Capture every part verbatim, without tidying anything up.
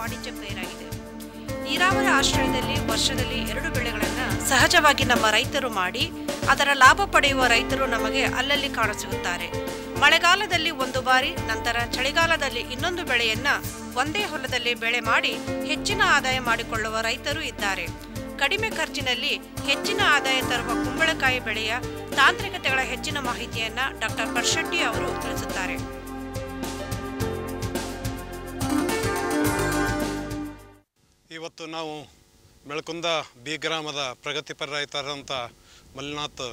ವಾಣಿಜ್ಯ ಪೈರಾಗಿದೆ. ನೀರಾವರಿ ಆಶ್ರಯದಲ್ಲಿ ವರ್ಷದಲ್ಲಿ ಎರಡು ಬೆಳೆಗಳನ್ನು ಸಹಜವಾಗಿ ನಮ್ಮ ರೈತರು ಮಾಡಿ ಅದರ ಲಾಭ ಪಡೆಯುವ ರೈತರು ನಮಗೆ ಅಲ್ಲಲ್ಲಿ ಕಾಣಸಿಗುತ್ತಾರೆ. ಮಳೆಗಾಲದಲ್ಲಿ ಒಂದು ಬಾರಿ, ನಂತರ ಚಳಿಗಾಲದಲ್ಲಿ ಇನ್ನೊಂದು ಬೆಳೆಯನ್ನ ಒಂದೇ ಹೊಲದಲ್ಲಿ ಬೆಳೆ ಮಾಡಿ ಹೆಚ್ಚಿನ ಆದಾಯ ಮಾಡಿಕೊಳ್ಳುವ ರೈತರು ಇದ್ದಾರೆ. ಕಡಿಮೆ ಖರ್ಚಿನಲ್ಲಿ ಹೆಚ್ಚಿನ ಆದಾಯ ತರುವ ಕುಂಬಳಕಾಯಿ ಬೆಳೆಯ ತಾಂತ್ರಿಕತೆಗಳ ಹೆಚ್ಚಿನ ಮಾಹಿತಿಯನ್ನ ಡಾಕ್ಟರ್ ಪರ್ಶೆಟ್ಟಿ ಅವರು ತಿಳಿಸುತ್ತಾರೆ. ಇವತ್ತು ನಾವು ಬೆಳಕುಂದ ಬಿ ಗ್ರಾಮದ ಪ್ರಗತಿಪರ ರೈತರಂಥ ಮಲ್ಲಿನಾಥ್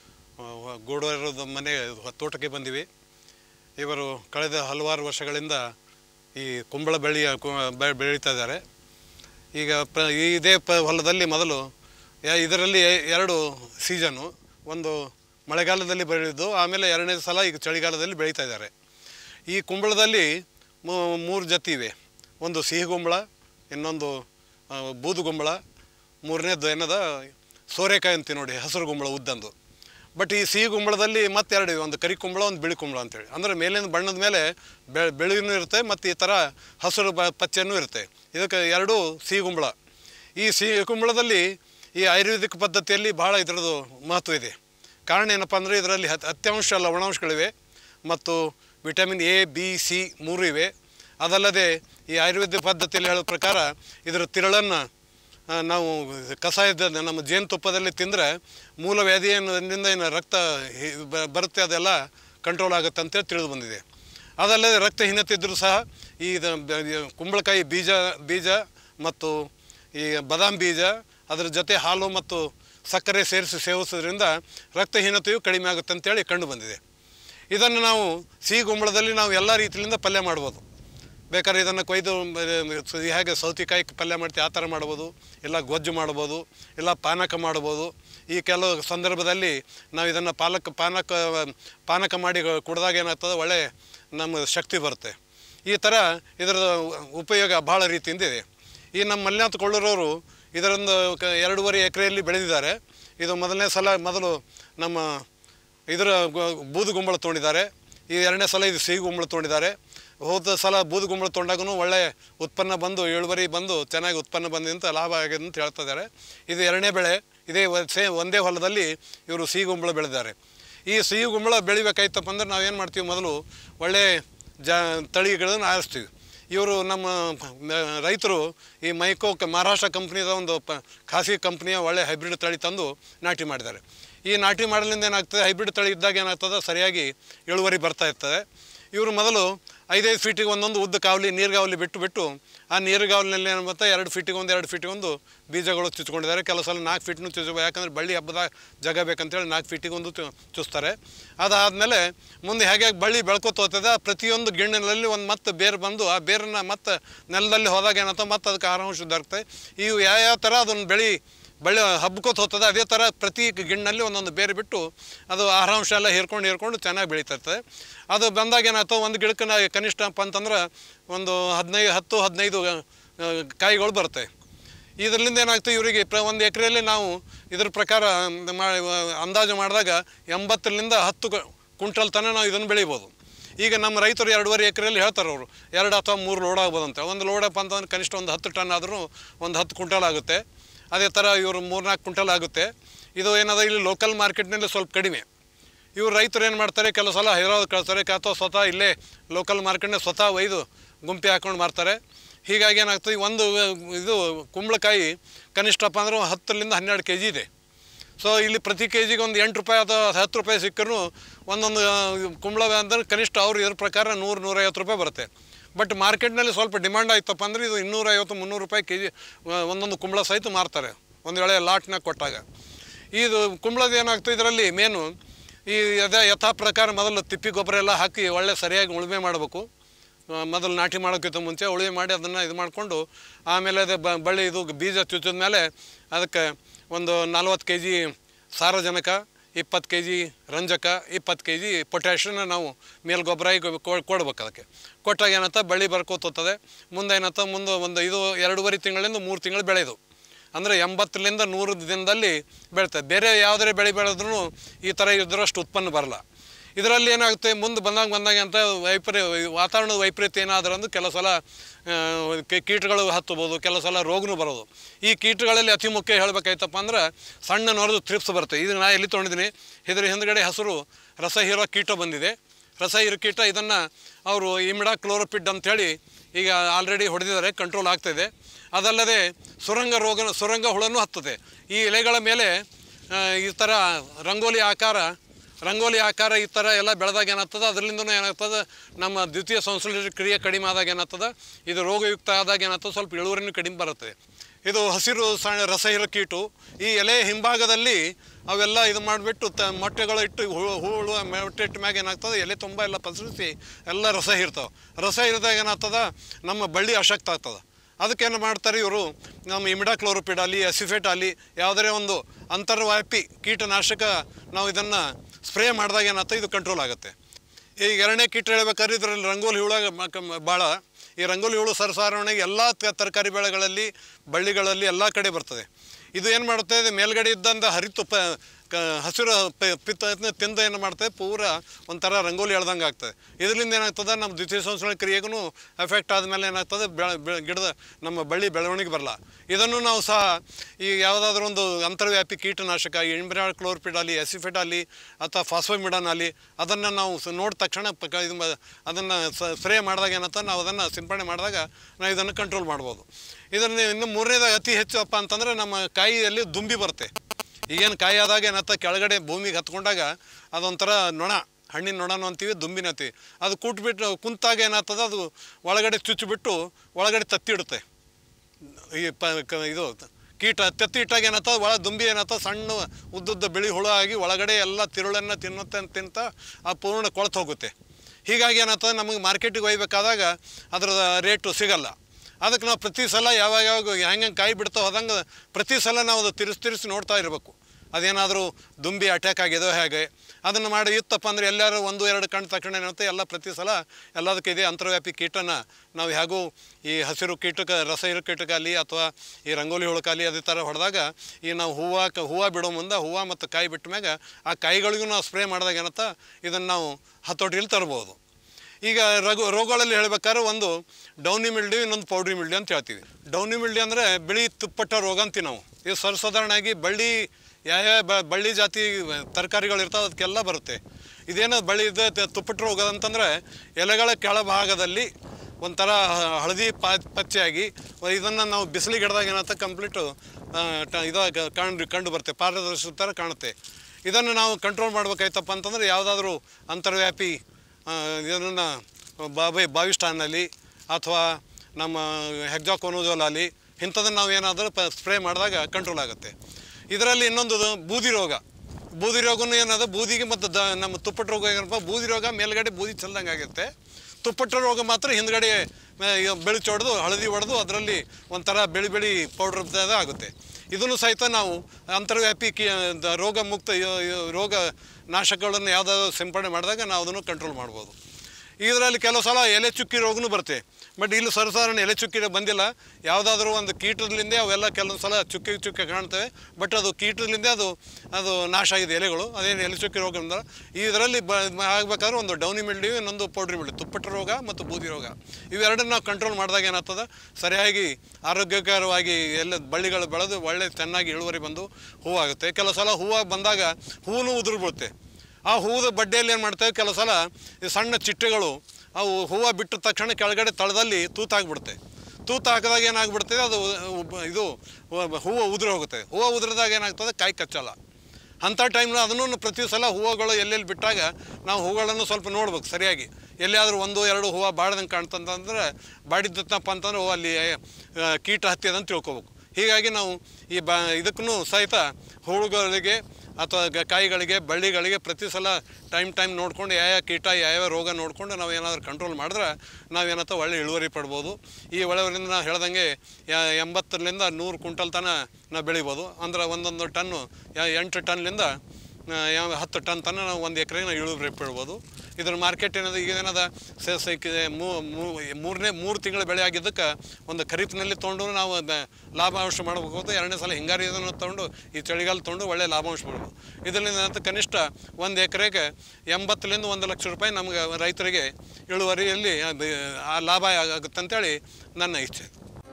ಗೂಡೂರದ ಮನೆ ತೋಟಕ್ಕೆ ಬಂದಿವಿ. ಇವರು ಕಳೆದ ಹಲವಾರು ವರ್ಷಗಳಿಂದ ಈ ಕುಂಬಳ ಬೆಳೆಯ ಬೆಳೀತಾ ಇದ್ದಾರೆ. ಈಗ ಪ ಇದೇ ಪ ಹೊಲದಲ್ಲಿ ಮೊದಲು ಇದರಲ್ಲಿ ಎರಡು ಸೀಸನು, ಒಂದು ಮಳೆಗಾಲದಲ್ಲಿ ಬೆಳೆದು ಆಮೇಲೆ ಎರಡನೇ ಸಲ ಈಗ ಚಳಿಗಾಲದಲ್ಲಿ ಬೆಳೀತಾ ಇದ್ದಾರೆ. ಈ ಕುಂಬಳದಲ್ಲಿ ಮೂರು ಜಾತಿ ಇವೆ. ಒಂದು ಸಿಹಿ ಕುಂಬಳ, ಇನ್ನೊಂದು ಬೂದುಗುಂಬಳ, ಮೂರನೇದು ಏನದ ಸೋರೆಕಾಯಿ ಅಂತೀವಿ ನೋಡಿ, ಹಸಿರು ಕುಂಬಳ ಉದ್ದಂದು. ಬಟ್ ಈ ಸಿಹಿ ಕುಂಬಳದಲ್ಲಿ ಮತ್ತೆರಡು ಇವೆ, ಒಂದು ಕರಿ ಕುಂಬಳ, ಒಂದು ಬಿಳಿ ಕುಂಬಳ ಅಂತೇಳಿ. ಅಂದರೆ ಮೇಲಿನ ಬಣ್ಣದ ಮೇಲೆ ಬೆ ಬೆಳೆನೂ ಇರುತ್ತೆ ಮತ್ತು ಈ ಥರ ಹಸಿರು ಬ ಪಚ್ಚೆನೂ ಇರುತ್ತೆ. ಇದಕ್ಕೆ ಎರಡು ಸಿಹಿ ಕುಂಬಳ. ಈ ಸಿಹಿ ಕುಂಬಳದಲ್ಲಿ ಈ ಆಯುರ್ವೇದಿಕ್ ಪದ್ಧತಿಯಲ್ಲಿ ಭಾಳ ಇದರದ್ದು ಮಹತ್ವ ಇದೆ. ಕಾರಣ ಏನಪ್ಪ ಅಂದರೆ ಇದರಲ್ಲಿ ಹತ್ ಅತ್ಯಾಂಶ ಲವಣಾಂಶಗಳಿವೆ ಮತ್ತು ವಿಟಮಿನ್ ಎ, ಬಿ, ಸಿ ಮೂರು ಇವೆ. ಅದಲ್ಲದೆ ಈ ಆಯುರ್ವೇದಿಕ್ ಪದ್ಧತಿಯಲ್ಲಿ ಹೇಳೋ ಪ್ರಕಾರ ಇದರ ತಿರುಳನ್ನು ನಾವು ಕಷಾಯದ ನಮ್ಮ ಜೇನುತುಪ್ಪದಲ್ಲಿ ತಿಂದರೆ ಮೂಲ ವ್ಯಾಧಿಯಿಂದ ಏನು ರಕ್ತ ಬರುತ್ತೆ ಅದೆಲ್ಲ ಕಂಟ್ರೋಲ್ ಆಗುತ್ತೆ ಅಂತೇಳಿ ತಿಳಿದು ಬಂದಿದೆ. ಅದಲ್ಲದೆ ರಕ್ತಹೀನತೆ ಇದ್ದರೂ ಸಹ ಈ ಕುಂಬಳಕಾಯಿ ಬೀಜ ಬೀಜ ಮತ್ತು ಈ ಬಾದಾಮಿ ಬೀಜ ಅದರ ಜೊತೆ ಹಾಲು ಮತ್ತು ಸಕ್ಕರೆ ಸೇರಿಸಿ ಸೇವಿಸೋದ್ರಿಂದ ರಕ್ತಹೀನತೆಯು ಕಡಿಮೆ ಆಗುತ್ತೆ ಅಂತೇಳಿ ಕಂಡು ಬಂದಿದೆ. ಇದನ್ನು ನಾವು ಸಿಹಿ ಕುಂಬಳದಲ್ಲಿ ನಾವು ಎಲ್ಲ ರೀತಿಯಿಂದ ಪಲ್ಯ ಮಾಡ್ಬೋದು. ಬೇಕಾದ್ರೆ ಇದನ್ನು ಕೊಯ್ದು ಹೇಗೆ ಸೌತೆಕಾಯಿ ಪಲ್ಯ ಮಾಡ್ತೀವಿ ಆ ಥರ ಮಾಡ್ಬೋದು, ಇಲ್ಲ ಗೊಜ್ಜು ಮಾಡ್ಬೋದು, ಇಲ್ಲ ಪಾನಕ ಮಾಡ್ಬೋದು. ಈ ಕೆಲವು ಸಂದರ್ಭದಲ್ಲಿ ನಾವು ಇದನ್ನು ಪಾಲಕ ಪಾನಕ ಪಾನಕ ಮಾಡಿ ಕುಡಿದಾಗ ಏನಾಗ್ತದೆ, ಒಳ್ಳೆ ನಮ್ಮ ಶಕ್ತಿ ಬರುತ್ತೆ. ಈ ಥರ ಇದರ ಉಪಯೋಗ ಭಾಳ ರೀತಿಯಿಂದ ಇದೆ. ಈ ನಮ್ಮ ಮಲ್ಲಿನಾಥ್ ಕೊಳ್ಳೂರವರು ಇದರೊಂದು ಕ ಎರಡೂವರೆ ಎಕರೆಯಲ್ಲಿ ಬೆಳೆದಿದ್ದಾರೆ. ಇದು ಮೊದಲನೇ ಸಲ ಮೊದಲು ನಮ್ಮ ಇದರ ಬೂದುಗುಂಬಳ ತೊಗೊಂಡಿದ್ದಾರೆ. ಈ ಎರಡನೇ ಸಲ ಇದು ಸಿಹಿ ಗುಂಬಳ ತೊಗೊಂಡಿದ್ದಾರೆ. ಹೋದ ಸಲ ಬೂದುಗುಂಬಳ ತೊಗೊಂಡಾಗೂ ಒಳ್ಳೆ ಉತ್ಪನ್ನ ಬಂದು ಇಳುವರಿ ಬಂದು ಚೆನ್ನಾಗಿ ಉತ್ಪನ್ನ ಬಂದಿಂದ ಲಾಭ ಆಗಿದೆ ಅಂತ ಹೇಳ್ತಾ ಇದ್ದಾರೆ. ಇದು ಎರಡನೇ ಬೆಳೆ. ಇದೇ ಸೇ ಒಂದೇ ಹೊಲದಲ್ಲಿ ಇವರು ಸಿಹಿ ಗುಂಬಳ ಬೆಳೆದಿದ್ದಾರೆ. ಈ ಸಿಹಿ ಗುಂಬಳ ಬೆಳಿಬೇಕಾಯ್ತಪ್ಪ ಅಂದ್ರೆ ನಾವೇನು ಮಾಡ್ತೀವಿ, ಮೊದಲು ಒಳ್ಳೆ ಜ ತಳಿಗಳನ್ನು ಆರಿಸ್ತೀವಿ. ಇವರು ನಮ್ಮ ರೈತರು ಈ ಮೈಕೋ ಮಹಾರಾಷ್ಟ್ರ ಕಂಪ್ನಿದ ಒಂದು ಪ ಖಾಸಗಿ ಕಂಪ್ನಿಯ ಒಳ್ಳೆ ಹೈಬ್ರಿಡ್ ತಳಿ ತಂದು ನಾಟಿ ಮಾಡಿದ್ದಾರೆ. ಈ ನಾಟಿ ಮಾಡಲಿಂದ ಏನಾಗ್ತದೆ, ಹೈಬ್ರಿಡ್ ತಳಿ ಇದ್ದಾಗ ಏನಾಗ್ತದೆ, ಸರಿಯಾಗಿ ಇಳುವರಿ ಬರ್ತಾ ಇರ್ತದೆ. ಇವರು ಮೊದಲು ಐದೈದು ಫೀಟಿಗೆ ಒಂದೊಂದು ಉದ್ದ ಕಾವಲಿ ನೀರುಗಾವಲಿ ಬಿಟ್ಟು ಬಿಟ್ಟು ಆ ನೀರುಗಾವಲಿನಲ್ಲಿ ಏನು ಮತ್ತೆ ಎರಡು ಫೀಟಿಗೆ ಒಂದು ಎರಡು ಫೀಟಿಗೆ ಒಂದು ಬೀಜಗಳು ಚುಚ್ಕೊಂಡಿದ್ದಾರೆ. ಕೆಲವು ಸಲ ನಾಲ್ಕು ಫೀಟ್ನು ಚುಚ್ಚ, ಯಾಕಂದರೆ ಬಳ್ಳಿ ಹಬ್ಬದ ಜಾಗ ಬೇಕಂತೇಳಿ ನಾಲ್ಕು ಫೀಟಿಗೆ ಒಂದು ಚುಚ್ತಾರೆ. ಅದಾದಮೇಲೆ ಮುಂದೆ ಹೇಗೆ ಬಳ್ಳಿ ಬೆಳ್ಕೊತ ಹೋಗ್ತದೆ, ಪ್ರತಿಯೊಂದು ಗಿಣ್ಣಿನಲ್ಲಿ ಒಂದು ಮತ್ತೆ ಬೇರು ಬಂದು ಆ ಬೇರನ್ನು ಮತ್ತೆ ನೆಲದಲ್ಲಿ ಹೋದಾಗ ಏನಾಗ್ತದೆ, ಮತ್ತೆ ಅದಕ್ಕೆ ಆಹಾರಾಂಶ ದೊರಕ್ತದೆ. ಇವು ಯಾವ ಯಾವ ಥರ ಅದನ್ನು ಬೆಳೆ ಬೆಳೆ ಹಬ್ಕೋತ ಹೋಗ್ತದೆ, ಅದೇ ಥರ ಪ್ರತಿ ಗಿಣ್ಣಲ್ಲಿ ಒಂದೊಂದು ಬೇರೆ ಬಿಟ್ಟು ಅದು ಆಹಾರಾಂಶ ಎಲ್ಲ ಹೇರ್ಕೊಂಡು ಹೇರ್ಕೊಂಡು ಚೆನ್ನಾಗಿ ಬೆಳೀತಾ ಇರ್ತದೆ. ಅದು ಬಂದಾಗ ಏನಾಗ್ತವೆ, ಒಂದು ಗಿಡಕ್ಕೆ ನಾ ಕನಿಷ್ಠಪ್ಪ ಅಂತಂದ್ರೆ ಒಂದು ಹದಿನೈದು ಹತ್ತು ಹದಿನೈದು ಕಾಯಿಗಳು ಬರುತ್ತೆ. ಇದರಿಂದ ಏನಾಗ್ತದೆ, ಇವರಿಗೆ ಪ್ರ ಒಂದು ಎಕರೆಯಲ್ಲಿ ನಾವು ಇದ್ರ ಪ್ರಕಾರ ಅಂದಾಜು ಮಾಡಿದಾಗ ಎಂಬತ್ತರಿಂದ ಹತ್ತು ಕುಂಟಲ್ ತನಕ ನಾವು ಇದನ್ನು ಬೆಳಿಬೋದು. ಈಗ ನಮ್ಮ ರೈತರು ಎರಡೂವರೆ ಎಕರೆಯಲ್ಲಿ ಹೇಳ್ತಾರೆ ಅವರು ಎರಡು ಅಥವಾ ಮೂರು ಲೋಡ್ ಆಗ್ಬೋದು ಅಂತ. ಒಂದು ಲೋಡಪ್ಪ ಅಂತಂದ್ರೆ ಕನಿಷ್ಠ ಒಂದು ಹತ್ತು ಟನ್ ಆದರೂ ಒಂದು ಹತ್ತು ಕುಂಟಲ್ ಆಗುತ್ತೆ. ಅದೇ ಥರ ಇವರು ಮೂರ್ನಾಲ್ಕು ಕುಂಟಲ್ ಆಗುತ್ತೆ. ಇದು ಏನದ ಇಲ್ಲಿ ಲೋಕಲ್ ಮಾರ್ಕೆಟ್ನಲ್ಲಿ ಸ್ವಲ್ಪ ಕಡಿಮೆ. ಇವರು ರೈತರು ಏನು ಮಾಡ್ತಾರೆ, ಕೆಲವು ಸಲ ಹೈದರಾಬಾದ್ ಕಳಿಸ್ತಾರೆ, ಅಥವಾ ಸ್ವತಃ ಇಲ್ಲೇ ಲೋಕಲ್ ಮಾರ್ಕೆಟ್ನೇ ಸ್ವತಃ ಒಯ್ದು ಗುಂಪಿ ಹಾಕೊಂಡು ಮಾರ್ತಾರೆ. ಹೀಗಾಗಿ ಏನಾಗ್ತದೆ, ಒಂದು ಇದು ಕುಂಬಳಕಾಯಿ ಕನಿಷ್ಠಪ್ಪ ಅಂದ್ರೆ ಹತ್ತರಿಂದ ಹನ್ನೆರಡು ಕೆ ಜಿ ಇದೆ. ಸೊ ಇಲ್ಲಿ ಪ್ರತಿ ಕೆ ಜಿಗೆ ಒಂದು ಎಂಟು ರೂಪಾಯಿ ಅಥವಾ ಹತ್ತು ರೂಪಾಯಿ ಸಿಕ್ಕರೂ ಒಂದೊಂದು ಕುಂಬಳ ಅಂದ್ರೆ ಕನಿಷ್ಠ ಅವ್ರು ಇದ್ರ ಪ್ರಕಾರ ನೂರು ನೂರೈವತ್ತು ರೂಪಾಯಿ ಬರುತ್ತೆ. ಬಟ್ ಮಾರ್ಕೆಟ್ನಲ್ಲಿ ಸ್ವಲ್ಪ ಡಿಮ್ಯಾಂಡ್ ಆಯ್ತಪ್ಪ ಅಂದರೆ ಇದು ಇನ್ನೂರೈವತ್ತು ಮುನ್ನೂರು ರೂಪಾಯಿ ಕೆ ಜಿ ಒಂದೊಂದು ಕುಂಬಳ ಸಹಿತ ಮಾರ್ತಾರೆ ಒಂದು ವೇಳೆ ಲಾಟ್ನಾಗ ಕೊಟ್ಟಾಗ. ಇದು ಕುಂಬಳದ ಏನಾಗ್ತದೆ, ಇದರಲ್ಲಿ ಮೇನು ಈ ಅದೇ ಯಥಾ ಪ್ರಕಾರ ಮೊದಲು ತಿಪ್ಪಿ ಗೊಬ್ಬರ ಎಲ್ಲ ಹಾಕಿ ಒಳ್ಳೆ ಸರಿಯಾಗಿ ಉಳುಮೆ ಮಾಡಬೇಕು. ಮೊದಲು ನಾಟಿ ಮಾಡೋಕ್ಕಿಂತ ಮುಂಚೆ ಉಳುಮೆ ಮಾಡಿ ಅದನ್ನು ಇದು ಮಾಡಿಕೊಂಡು ಆಮೇಲೆ ಅದೇ ಬಳ್ಳಿ ಇದು ಬೀಜ ಚುಚ್ಚಿದ ಮೇಲೆ ಅದಕ್ಕೆ ಒಂದು ನಲ್ವತ್ತು ಕೆ ಜಿ ಸಾರಜನಕ, ಇಪ್ಪತ್ತು ಕೆ ಜಿ ರಂಜಕ, ಇಪ್ಪತ್ತು ಕೆ ಜಿ ಪೊಟ್ಯಾಷನ್ನ ನಾವು ಮೇಲ್ ಗೊಬ್ಬರ ಈಗ ಕೊಡ್ಬೇಕು. ಅದಕ್ಕೆ ಕೊಟ್ಟಾಗ ಏನಂತ ಬಳ್ಳಿ ಬರ್ಕೋತ ಹೋಗ್ತದೆ. ಮುಂದೆ ಏನಂತ ಮುಂದೆ ಒಂದು ಇದು ಎರಡೂವರೆ ತಿಂಗಳಿಂದ ಮೂರು ತಿಂಗಳು ಬೆಳೆಯೋದು ಅಂದರೆ ಎಂಬತ್ತರಿಂದ ನೂರು ದಿನದಲ್ಲಿ ಬೆಳೀತದೆ. ಬೇರೆ ಯಾವುದೇ ಬೆಳೆ ಬೆಳೆದ್ರೂ ಈ ಥರ ಇದ್ರಷ್ಟು ಉತ್ಪನ್ನ ಬರಲ್ಲ. ಇದರಲ್ಲಿ ಏನಾಗುತ್ತೆ ಮುಂದೆ ಬಂದಾಗ ಬಂದಾಗ ಅಂತ ವೈಪರ್ಯ ವಾತಾವರಣದ ವೈಪರೀತ್ಯ ಏನಾದರೂ ಅಂದ್ರೆ ಕೆಲವು ಸಲ ಕೀಟಗಳು ಹತ್ತಬೋದು, ಕೆಲವು ಸಲ ರೋಗನೂ ಬರೋದು. ಈ ಕೀಟಗಳಲ್ಲಿ ಅತಿ ಮುಖ್ಯ ಹೇಳಬೇಕಾಯ್ತಪ್ಪ ಅಂದ್ರೆ ಸಣ್ಣ ನೋಡೋದು ಥ್ರಿಪ್ಸ್ ಬರುತ್ತೆ. ಇದು ನಾನು ಎಲ್ಲಿ ತೊಗೊಂಡಿದ್ದೀನಿ, ಇದರ ಹಿಂದ್ಗಡೆ ಹಸಿರು ರಸ ಹೀರೋ ಕೀಟ ಬಂದಿದೆ. ರಸ ಹೀರೋ ಕೀಟ ಇದನ್ನು ಅವರು ಇಮಿಡಾ ಕ್ಲೋರೋಪಿಡ್ ಅಂಥೇಳಿ ಈಗ ಆಲ್ರೆಡಿ ಹೊಡೆದಿದ್ದಾರೆ, ಕಂಟ್ರೋಲ್ ಆಗ್ತಾಯಿದೆ. ಅದಲ್ಲದೆ ಸುರಂಗ ರೋಗ ಸುರಂಗ ಹುಳನೂ ಹತ್ತದೆ. ಈ ಎಲೆಗಳ ಮೇಲೆ ಈ ಥರ ರಂಗೋಲಿ ಆಕಾರ ರಂಗೋಲಿ ಆಕಾರ ಈ ಥರ ಎಲ್ಲ ಬೆಳೆದಾಗ ಏನಾಗ್ತದೆ, ಅದರಿಂದನೂ ಏನಾಗ್ತದೆ ನಮ್ಮ ದ್ವಿತೀಯ ಸಂಶ್ಲೇಷಣೆ ಕ್ರಿಯೆ ಕಡಿಮೆ ಆದಾಗ ಏನಾಗ್ತದೆ, ಇದು ರೋಗಯುಕ್ತ ಆದಾಗ ಏನಾಗ್ತದೆ, ಸ್ವಲ್ಪ ಇಳುವರಿನೂ ಕಡಿಮೆ ಬರುತ್ತೆ. ಇದು ಹಸಿರು ಸಣ್ಣ ರಸ ಹೀರೋ ಕೀಟು ಈ ಎಲೆ ಹಿಂಭಾಗದಲ್ಲಿ ಅವೆಲ್ಲ ಇದು ಮಾಡಿಬಿಟ್ಟು ತ ಮೊಟ್ಟೆಗಳು ಇಟ್ಟು ಹೂಳು ಮೊಟ್ಟೆ ಇಟ್ಟ ಮ್ಯಾಗ ಏನಾಗ್ತದೆ, ಎಲೆ ತುಂಬ ಎಲ್ಲ ಪಸರಿಸಿ ಎಲ್ಲ ರಸ ಹೀರ್ತಾವೆ. ರಸ ಹೀರಿದಾಗ ಏನಾಗ್ತದೆ, ನಮ್ಮ ಬಳ್ಳಿ ಅಶಕ್ತ ಆಗ್ತದೆ. ಅದಕ್ಕೇನು ಮಾಡ್ತಾರೆ ಇವರು, ನಮ್ಮ ಇಮಿಡಾ ಕ್ಲೋರೋಪಿಡ್ ಅಲ್ಲಿ ಎಸಿಫೇಟ್ ಅಲ್ಲಿ ಯಾವುದೇ ಒಂದು ಅಂತರ್ವ್ಯಾಪಿ ಕೀಟನಾಶಕ ನಾವು ಇದನ್ನು ಸ್ಪ್ರೇ ಮಾಡಿದಾಗ ಏನಾಗ್ತದೆ, ಇದು ಕಂಟ್ರೋಲ್ ಆಗುತ್ತೆ. ಈಗ ಎರಡನೇ ಕೀಟ ಹೇಳ್ಬೇಕಾದ್ರೆ ಇದರಲ್ಲಿ ರಂಗೋಲಿ ಹುಳ ಭಾಳ. ಈ ರಂಗೋಲಿ ಹುಳು ಸರ್ಸಾರಣೆಗೆ ಎಲ್ಲ ತರಕಾರಿ ಬೆಳೆಗಳಲ್ಲಿ ಬಳ್ಳಿಗಳಲ್ಲಿ ಎಲ್ಲ ಕಡೆ ಬರ್ತದೆ. ಇದು ಏನು ಮಾಡುತ್ತೆ, ಇದು ಮೇಲ್ಗಡೆ ಇದ್ದಂಥ ಹರಿತು ಪ ಕ ಹಸಿರು ಪಿತ್ತ ತಿಂದ ಏನು ಮಾಡ್ತದೆ, ಪೂರ ಒಂಥರ ರಂಗೋಲಿ ಎಳ್ದಂಗೆ ಆಗ್ತದೆ. ಇದರಿಂದ ಏನಾಗ್ತದೆ, ನಮ್ಮ ದ್ವಿತೀಯ ಸಂಶ್ಲೇಷಣೆ ಕ್ರಿಯೆಗೂ ಎಫೆಕ್ಟ್ ಆದಮೇಲೆ ಏನಾಗ್ತದೆ, ಬೆಳೆ ಗಿಡದ ನಮ್ಮ ಬಳ್ಳಿ ಬೆಳವಣಿಗೆ ಬರಲ್ಲ. ಇದನ್ನು ನಾವು ಸಹ ಈಗ ಯಾವುದಾದ್ರೂ ಒಂದು ಅಂತರ್ವ್ಯಾಪಿ ಕೀಟನಾಶಕ ಇಮಿಡಾ ಕ್ಲೋರೋಪಿಡ್ ಆಗಲಿ, ಎಸಿಫೇಟ್ ಆಗಲಿ ಅಥವಾ ಫಾಸ್ಫೋಮಿಡಾನ್ ಆಗಲಿ ಅದನ್ನು ನಾವು ನೋಡಿದ ತಕ್ಷಣ ಇದು ಅದನ್ನು ಸ್ಪ್ರೇ ಮಾಡಿದಾಗ ಏನಾಗ್ತದೆ, ನಾವು ಅದನ್ನು ಸಿಂಪಡಣೆ ಮಾಡಿದಾಗ ನಾವು ಇದನ್ನು ಕಂಟ್ರೋಲ್ ಮಾಡ್ಬೋದು. ಇದನ್ನು ಇನ್ನು ಮೂರನೇದಾಗ ಅತಿ ಹೆಚ್ಚು ಅಪ್ಪ ಅಂತಂದರೆ ನಮ್ಮ ಕಾಯಿಯಲ್ಲಿ ದುಂಬಿ ಬರುತ್ತೆ. ಈಗೇನು ಕಾಯಿ ಆದಾಗ ಏನಾಗ್ತದೆ, ಕೆಳಗಡೆ ಭೂಮಿಗೆ ಹತ್ಕೊಂಡಾಗ ಅದೊಂಥರ ನೊಣ, ಹಣ್ಣಿನ ನೊಣನೂ ಅಂತೀವಿ, ದುಂಬಿನ ಅಂತೀವಿ. ಅದು ಕೂಟ್ಬಿಟ್ಟು ಕುಂತಾಗ ಏನಾಗ್ತದೆ, ಅದು ಒಳಗಡೆ ಚುಚ್ಚಿಬಿಟ್ಟು ಒಳಗಡೆ ತತ್ತಿಡುತ್ತೆ. ಈ ಪ ಇದು ಕೀಟ ತತ್ತಿ ಇಟ್ಟಾಗ ಏನಾಗ್ತದೆ, ಒಳ ದುಂಬಿ ಏನಾಗ್ತದೆ, ಸಣ್ಣ ಉದ್ದುದ್ದ ಬಿಳಿ ಹುಳ ಆಗಿ ಒಳಗಡೆ ಎಲ್ಲ ತಿರುಳನ್ನು ತಿನ್ನುತ್ತೆ ತಿಂತ ಆ ಪೂರ್ಣ ಕೊಳ್ತು ಹೋಗುತ್ತೆ. ಹೀಗಾಗಿ ಏನಾಗ್ತದೆ, ನಮಗೆ ಮಾರ್ಕೆಟಿಗೆ ಒಯ್ಬೇಕಾದಾಗ ಅದರ ರೇಟು ಸಿಗಲ್ಲ. ಅದಕ್ಕೆ ನಾವು ಪ್ರತಿ ಸಲ ಯಾವಾಗ ಯಾವಾಗ ಹೆಂಗೆ ಕಾಯಿ ಬಿಡ್ತಾ ಹೋದಂಗೆ ಪ್ರತಿ ಸಲ ನಾವು ಅದು ತಿರ್ಸಿ ತಿರ್ಸಿ ನೋಡ್ತಾ ಇರಬೇಕು. ಅದೇನಾದರೂ ದುಂಬಿ ಅಟ್ಯಾಕ್ ಆಗಿದೋ ಹೇಗೆ ಅದನ್ನು ಮಾಡಿ ಇತ್ತಪ್ಪ ಅಂದರೆ ಎಲ್ಲರೂ ಒಂದು ಎರಡು ಕಣ್ಣು ತಕ್ಷಣ ಏನಾಗುತ್ತೆ, ಎಲ್ಲ ಪ್ರತಿ ಸಲ ಎಲ್ಲದಕ್ಕೆ ಇದೆ ಅಂತರ್ವ್ಯಾಪಿ ಕೀಟನ ನಾವು ಹೇಗೂ ಈ ಹಸಿರು ಕೀಟಕ ರಸ ಹೀರೋ ಕೀಟಕಾಲಿ ಅಥವಾ ಈ ರಂಗೋಲಿ ಹುಳಕಾಲಿ ಅದೇ ಥರ ಹೊಡೆದಾಗ ಈ ನಾವು ಹೂವು ಕ ಹೂವು ಬಿಡೋ ಮುಂದೆ ಹೂವು ಮತ್ತು ಕಾಯಿ ಬಿಟ್ಟ ಮ್ಯಾಗ ಆ ಕಾಯಿಗಳಿಗೂ ನಾವು ಸ್ಪ್ರೇ ಮಾಡಿದಾಗ ಏನತ್ತ ಇದನ್ನು ನಾವು ಹತೋಟಿಯಲ್ಲಿ ತರ್ಬೋದು. ಈಗ ರೋಗ ರೋಗಗಳಲ್ಲಿ ಹೇಳ್ಬೇಕಾದ್ರೆ ಒಂದು ಡೌನಿ ಮಿಲ್ಡ್ಯೂ, ಇನ್ನೊಂದು ಪೌಡ್ರಿ ಮಿಲ್ಡ್ಯೂ ಅಂತ ಹೇಳ್ತೀವಿ. ಡೌನಿ ಮಿಲ್ಡ್ಯೂ ಅಂದರೆ ಬಿಳಿ ತುಪ್ಪಟ್ಟ ರೋಗ ಅಂತೀವಿ ನಾವು. ಇದು ಸರ್ವಸಾಧಾರಣವಾಗಿ ಬಳ್ಳಿ ಯಾವ ಬಳ್ಳಿ ಜಾತಿ ತರಕಾರಿಗಳಿರ್ತಾವೆ ಅದಕ್ಕೆಲ್ಲ ಬರುತ್ತೆ. ಇದೇನು ಬಳ್ಳಿ ಇದು ತುಪ್ಪಟ್ಟ ರೋಗ ಅಂತಂದರೆ ಎಲೆಗಳ ಕೆಳಭಾಗದಲ್ಲಿ ಒಂಥರ ಹಳದಿ ಪಾ ಪಚ್ಚೆಯಾಗಿ ಇದನ್ನು ನಾವು ಬಿಸಿಲಿಗೆ ಹಿಡ್ದಾಗ ಏನಾಗ್ತದೆ, ಕಂಪ್ಲೀಟು ಇದಾಗ ಕಂಡು ಕಂಡು ಬರುತ್ತೆ, ಪಾರದರ್ಶಕ ಥರ ಕಾಣುತ್ತೆ. ಇದನ್ನು ನಾವು ಕಂಟ್ರೋಲ್ ಮಾಡ್ಬೇಕಾಯ್ತಪ್ಪ ಅಂತಂದರೆ ಯಾವುದಾದ್ರೂ ಅಂತರ್ವ್ಯಾಪಿ ಇದನ್ನು ಬಾಬೆ ಬಾವಿಸ್ಟಾನಲ್ಲಿ ಅಥವಾ ನಮ್ಮ ಹೆಕ್ಸಾಕೋನೋಜೋಲಲ್ಲಿ ಇಂಥದನ್ನು ನಾವು ಏನಾದರೂ ಪ ಸ್ಪ್ರೇ ಮಾಡಿದಾಗ ಕಂಟ್ರೋಲ್ ಆಗುತ್ತೆ. ಇದರಲ್ಲಿ ಇನ್ನೊಂದು ಬೂದಿ ರೋಗ. ಬೂದಿ ರೋಗನೂ ಏನದ, ಬೂದಿಗೆ ಮತ್ತು ದ ನಮ್ಮ ತುಪ್ಪಟ ರೋಗ ಏನಪ್ಪ, ಬೂದಿ ರೋಗ ಮೇಲ್ಗಡೆ ಬೂದಿ ಚೆಲ್ದಂಗೆ ಆಗುತ್ತೆ. ತುಪ್ಪಟ ರೋಗ ಮಾತ್ರ ಹಿಂದ್ಗಡೆ ಬೆಳಿಚು ಹೊಡೆದು ಹಳದಿ ಹೊಡೆದು ಅದರಲ್ಲಿ ಒಂಥರ ಬಿಳಿ ಬಿಳಿ ಪೌಡ್ರ್ ಆಗುತ್ತೆ. ಇದನ್ನು ಸಹಿತ ನಾವು ಅಂತರ್ವ್ಯಾಪಿ ಕಿ ರೋಗ ಮುಕ್ತ ರೋಗ ನಾಶಕಗಳನ್ನು ಯಾವುದಾದ್ರು ಸಿಂಪಡಣೆ ಮಾಡಿದಾಗ ನಾವು ಅದನ್ನು ಕಂಟ್ರೋಲ್ ಮಾಡ್ಬೋದು. ಇದರಲ್ಲಿ ಕೆಲವು ಸಲ ಎಲೆ ಚುಕ್ಕಿ ರೋಗನೂ ಬರುತ್ತೆ. ಬಟ್ ಇಲ್ಲಿ ಸರ್ವಸಾಧಾರಣ ಎಲೆ ಚುಕ್ಕಿ ಬಂದಿಲ್ಲ, ಯಾವುದಾದ್ರೂ ಒಂದು ಕೀಟದಿಂದೇ ಅವೆಲ್ಲ ಕೆಲವೊಂದು ಸಲ ಚುಕ್ಕಿ ಚುಕ್ಕಿ ಕಾಣ್ತವೆ. ಬಟ್ ಅದು ಕೀಟದಿಂದೇ ಅದು ಅದು ನಾಶ ಆಗಿದೆ ಎಲೆಗಳು, ಅದೇನು ಎಲೆ ಚುಕ್ಕಿ ರೋಗ ಅಂದ್ರೆ. ಇದರಲ್ಲಿ ಬ ಆಗಬೇಕಾದ್ರೆ ಒಂದು ಡೌನಿ ಮಿಲ್ಡ್ಯೂ, ಇನ್ನೊಂದು ಪೌಡ್ರಿ ಮಿಲ್ಡ್ಯೂ, ತುಪ್ಪಟ ರೋಗ ಮತ್ತು ಬೂದಿ ರೋಗ, ಇವೆರಡನ್ನು ನಾವು ಕಂಟ್ರೋಲ್ ಮಾಡಿದಾಗ ಏನಾಗ್ತದೆ, ಸರಿಯಾಗಿ ಆರೋಗ್ಯಕರವಾಗಿ ಎಲ್ಲ ಬಳ್ಳಿಗಳು ಬೆಳೆದು ಒಳ್ಳೆ ಚೆನ್ನಾಗಿ ಇಳುವರಿ ಬಂದು ಹೂವಾಗುತ್ತೆ. ಕೆಲವು ಸಲ ಹೂವು ಬಂದಾಗ ಹೂವು ಉದುರು ಬೀಳುತ್ತೆ. ಆ ಹೂವು ಬಡ್ಡೆಯಲ್ಲಿ ಏನು ಮಾಡ್ತೇವೆ, ಕೆಲವು ಸಲ ಈ ಸಣ್ಣ ಚಿಟ್ಟೆಗಳು ಅವು ಹೂವು ಬಿಟ್ಟ ತಕ್ಷಣ ಕೆಳಗಡೆ ತಳದಲ್ಲಿ ತೂತಾಗ್ಬಿಡುತ್ತೆ. ತೂತು ಹಾಕಿದಾಗ ಏನಾಗ್ಬಿಡ್ತದೆ, ಅದು ಇದು ಹೂವು ಉದುರು ಹೋಗುತ್ತೆ. ಹೂವು ಉದುರಿದಾಗ ಏನಾಗ್ತದೆ, ಕಾಯಿ ಕಚ್ಚಲ್ಲ. ಅಂಥ ಟೈಮ್ನ ಅದನ್ನು ಪ್ರತಿ ಸಲ ಹೂವುಗಳು ಎಲ್ಲೆಲ್ಲಿ ಬಿಟ್ಟಾಗ ನಾವು ಹೂವುಗಳನ್ನು ಸ್ವಲ್ಪ ನೋಡ್ಬೇಕು ಸರಿಯಾಗಿ. ಎಲ್ಲಿಯಾದರೂ ಒಂದು ಎರಡು ಹೂವು ಬಾಡ್ದಂಗೆ ಕಾಣ್ತಂತಂದ್ರೆ ಬಾಡಿದ್ದಪ್ಪ ಅಂತಂದ್ರೆ ಹೂವು ಅಲ್ಲಿ ಕೀಟ ಹತ್ತಿಯದಂತ ತಿಳ್ಕೊಬೇಕು. ಹೀಗಾಗಿ ನಾವು ಈ ಬ ಇದಕ್ಕೂ ಸಹಿತ ಹೂವುಗಳಿಗೆ ಅಥವಾ ಕಾಯಿಗಳಿಗೆ ಬಳ್ಳಿಗಳಿಗೆ ಪ್ರತಿ ಸಲ ಟೈಮ್ ಟೈಮ್ ನೋಡ್ಕೊಂಡು ಯಾವ ಕೀಟ ಯಾವ ರೋಗ ನೋಡಿಕೊಂಡು ನಾವು ಏನಾದರೂ ಕಂಟ್ರೋಲ್ ಮಾಡಿದ್ರೆ ನಾವೇನತ್ತ ಒಳ್ಳೆ ಇಳುವರಿ ಪಡ್ಬೋದು. ಈ ಒಳ್ಳೆಯವರಿಂದ ನಾವು ಹೇಳ್ದಂಗೆ ಎಂಬತ್ತರಿಂದ ನೂರು ಕ್ವಿಂಟಲ್ ತನಕ ನಾವು ಬೆಳಿಬೋದು. ಅಂದ್ರೆ ಒಂದೊಂದು ಟನ್ನು ಎಂಟು ಟನ್ನಿಂದ ಯಾವ ಹತ್ತು ಟನ್ ತನಕ ನಾವು ಒಂದು ಎಕರೆಗೆ ನಾವು ಇಳುವರಿ ಪಡ್ಬೋದು. ಇದ್ರ ಮಾರ್ಕೆಟ್ ಏನದ ಈಗ ಏನದ ಸೈಕಿದೆ ಮೂರನೇ ಮೂರು ತಿಂಗಳ ಬೆಳೆ ಆಗಿದ್ದಕ್ಕೆ ಒಂದು ಖರೀಫ್ನಲ್ಲಿ ತೊಗೊಂಡು ನಾವು ಲಾಭಾಂಶ ಮಾಡಬೇಕು. ಎರಡನೇ ಸಲ ಹಿಂಗಾರಿ ಇದನ್ನು ತೊಗೊಂಡು ಈ ಚಳಿಗಾಲ ತೊಗೊಂಡು ಒಳ್ಳೆ ಲಾಭಾಂಶ ಮಾಡ್ಬೋದು. ಇದರಿಂದ ಕನಿಷ್ಠ ಒಂದು ಎಕರೆಗೆ ಎಂಬತ್ತರಿಂದ ಒಂದು ಲಕ್ಷ ರೂಪಾಯಿ ನಮ್ಗೆ ರೈತರಿಗೆ ಇಳುವರಿಯಲ್ಲಿ ಆ ಲಾಭ ಆಗುತ್ತಂತೇಳಿ ನನ್ನ ಇಚ್ಛೆ.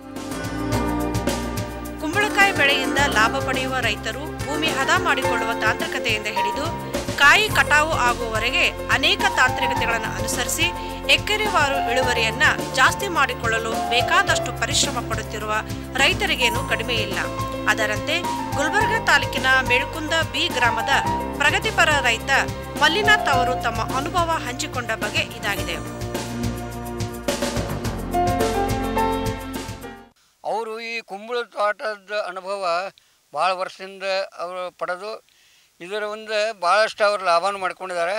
ಕುಂಬಳಕಾಯಿ ಬೆಳೆಯಿಂದ ಲಾಭ ಪಡೆಯುವ ರೈತರು ಭೂಮಿ ಹದ ಮಾಡಿಕೊಳ್ಳುವ ತಾಂತ್ರಿಕತೆಯಿಂದ ಹಿಡಿದು ಕಾಯಿ ಕಟಾವು ಆಗುವವರೆಗೆ ಅನೇಕ ತಾಂತ್ರಿಕತೆಗಳನ್ನು ಅನುಸರಿಸಿ ಎಕರೆವಾರು ಇಳುವರಿಯನ್ನ ಜಾಸ್ತಿ ಮಾಡಿಕೊಳ್ಳಲು ಬೇಕಾದಷ್ಟು ಪರಿಶ್ರಮ ಪಡುತ್ತಿರುವ ರೈತರಿಗೇನು ಕಡಿಮೆ ಇಲ್ಲ. ಅದರಂತೆ ಗುಲ್ಬರ್ಗ ತಾಲೂಕಿನ ಮೇಳ್ಕುಂದ ಬಿ ಗ್ರಾಮದ ಪ್ರಗತಿಪರ ರೈತ ಮಲ್ಲಿನಾಥ್ ಅವರು ತಮ್ಮ ಅನುಭವ ಹಂಚಿಕೊಂಡ ಬಗೆ ಇದಾಗಿದೆ. ಅವರು ಈ ಕುಂಬಳ ತೋಟದ ಅನುಭವ ಭಾಳ ವರ್ಷದಿಂದ ಅವರು ಪಡೆದು ಇದರ ಒಂದು ಭಾಳಷ್ಟು ಅವರು ಲಾಭವನ್ನು ಮಾಡ್ಕೊಂಡಿದ್ದಾರೆ.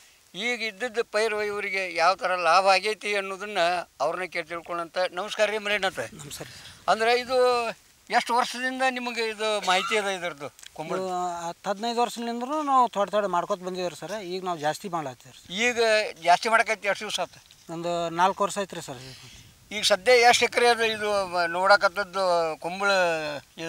ಈಗ ಇದ್ದದ್ದು ಪೈರು ಇವರಿಗೆ ಯಾವ ಥರ ಲಾಭ ಆಗೈತಿ ಅನ್ನೋದನ್ನು ಅವ್ರನ್ನ ಕೇಳಿ ತಿಳ್ಕೊಳ್ಳೋಂಥ. ನಮಸ್ಕಾರ ರೀ ಮರೇನಂತ. ನಮಸ್ಕಾರ. ಅಂದರೆ ಇದು ಎಷ್ಟು ವರ್ಷದಿಂದ ನಿಮಗೆ ಇದು ಮಾಹಿತಿ ಅದ ಇದರದ್ದು ಕುಂಬಳ? ಹತ್ತು ಹದಿನೈದು ವರ್ಷದಿಂದಲೂ ನಾವು ಥೋಡೆ ಥೋಡೆ ಮಾಡ್ಕೊತ ಬಂದಿದ್ದೀವಿ ಸರ್. ಈಗ ನಾವು ಜಾಸ್ತಿ ಮಾಡ್ಲಾತ್ತೀವಿ. ಈಗ ಜಾಸ್ತಿ ಮಾಡೋಕೈತಿ ಎಷ್ಟು ದಿವಸ ಆಯ್ತು? ಒಂದು ನಾಲ್ಕು ವರ್ಷ ಐತ್ರಿ ಸರ್. ಈಗ ಸದ್ಯ ಎಷ್ಟು ಎಕರೆ ಅದು ಇದು ನೋಡಕತ್ತದ್ದು ಕುಂಬಳ ಇದು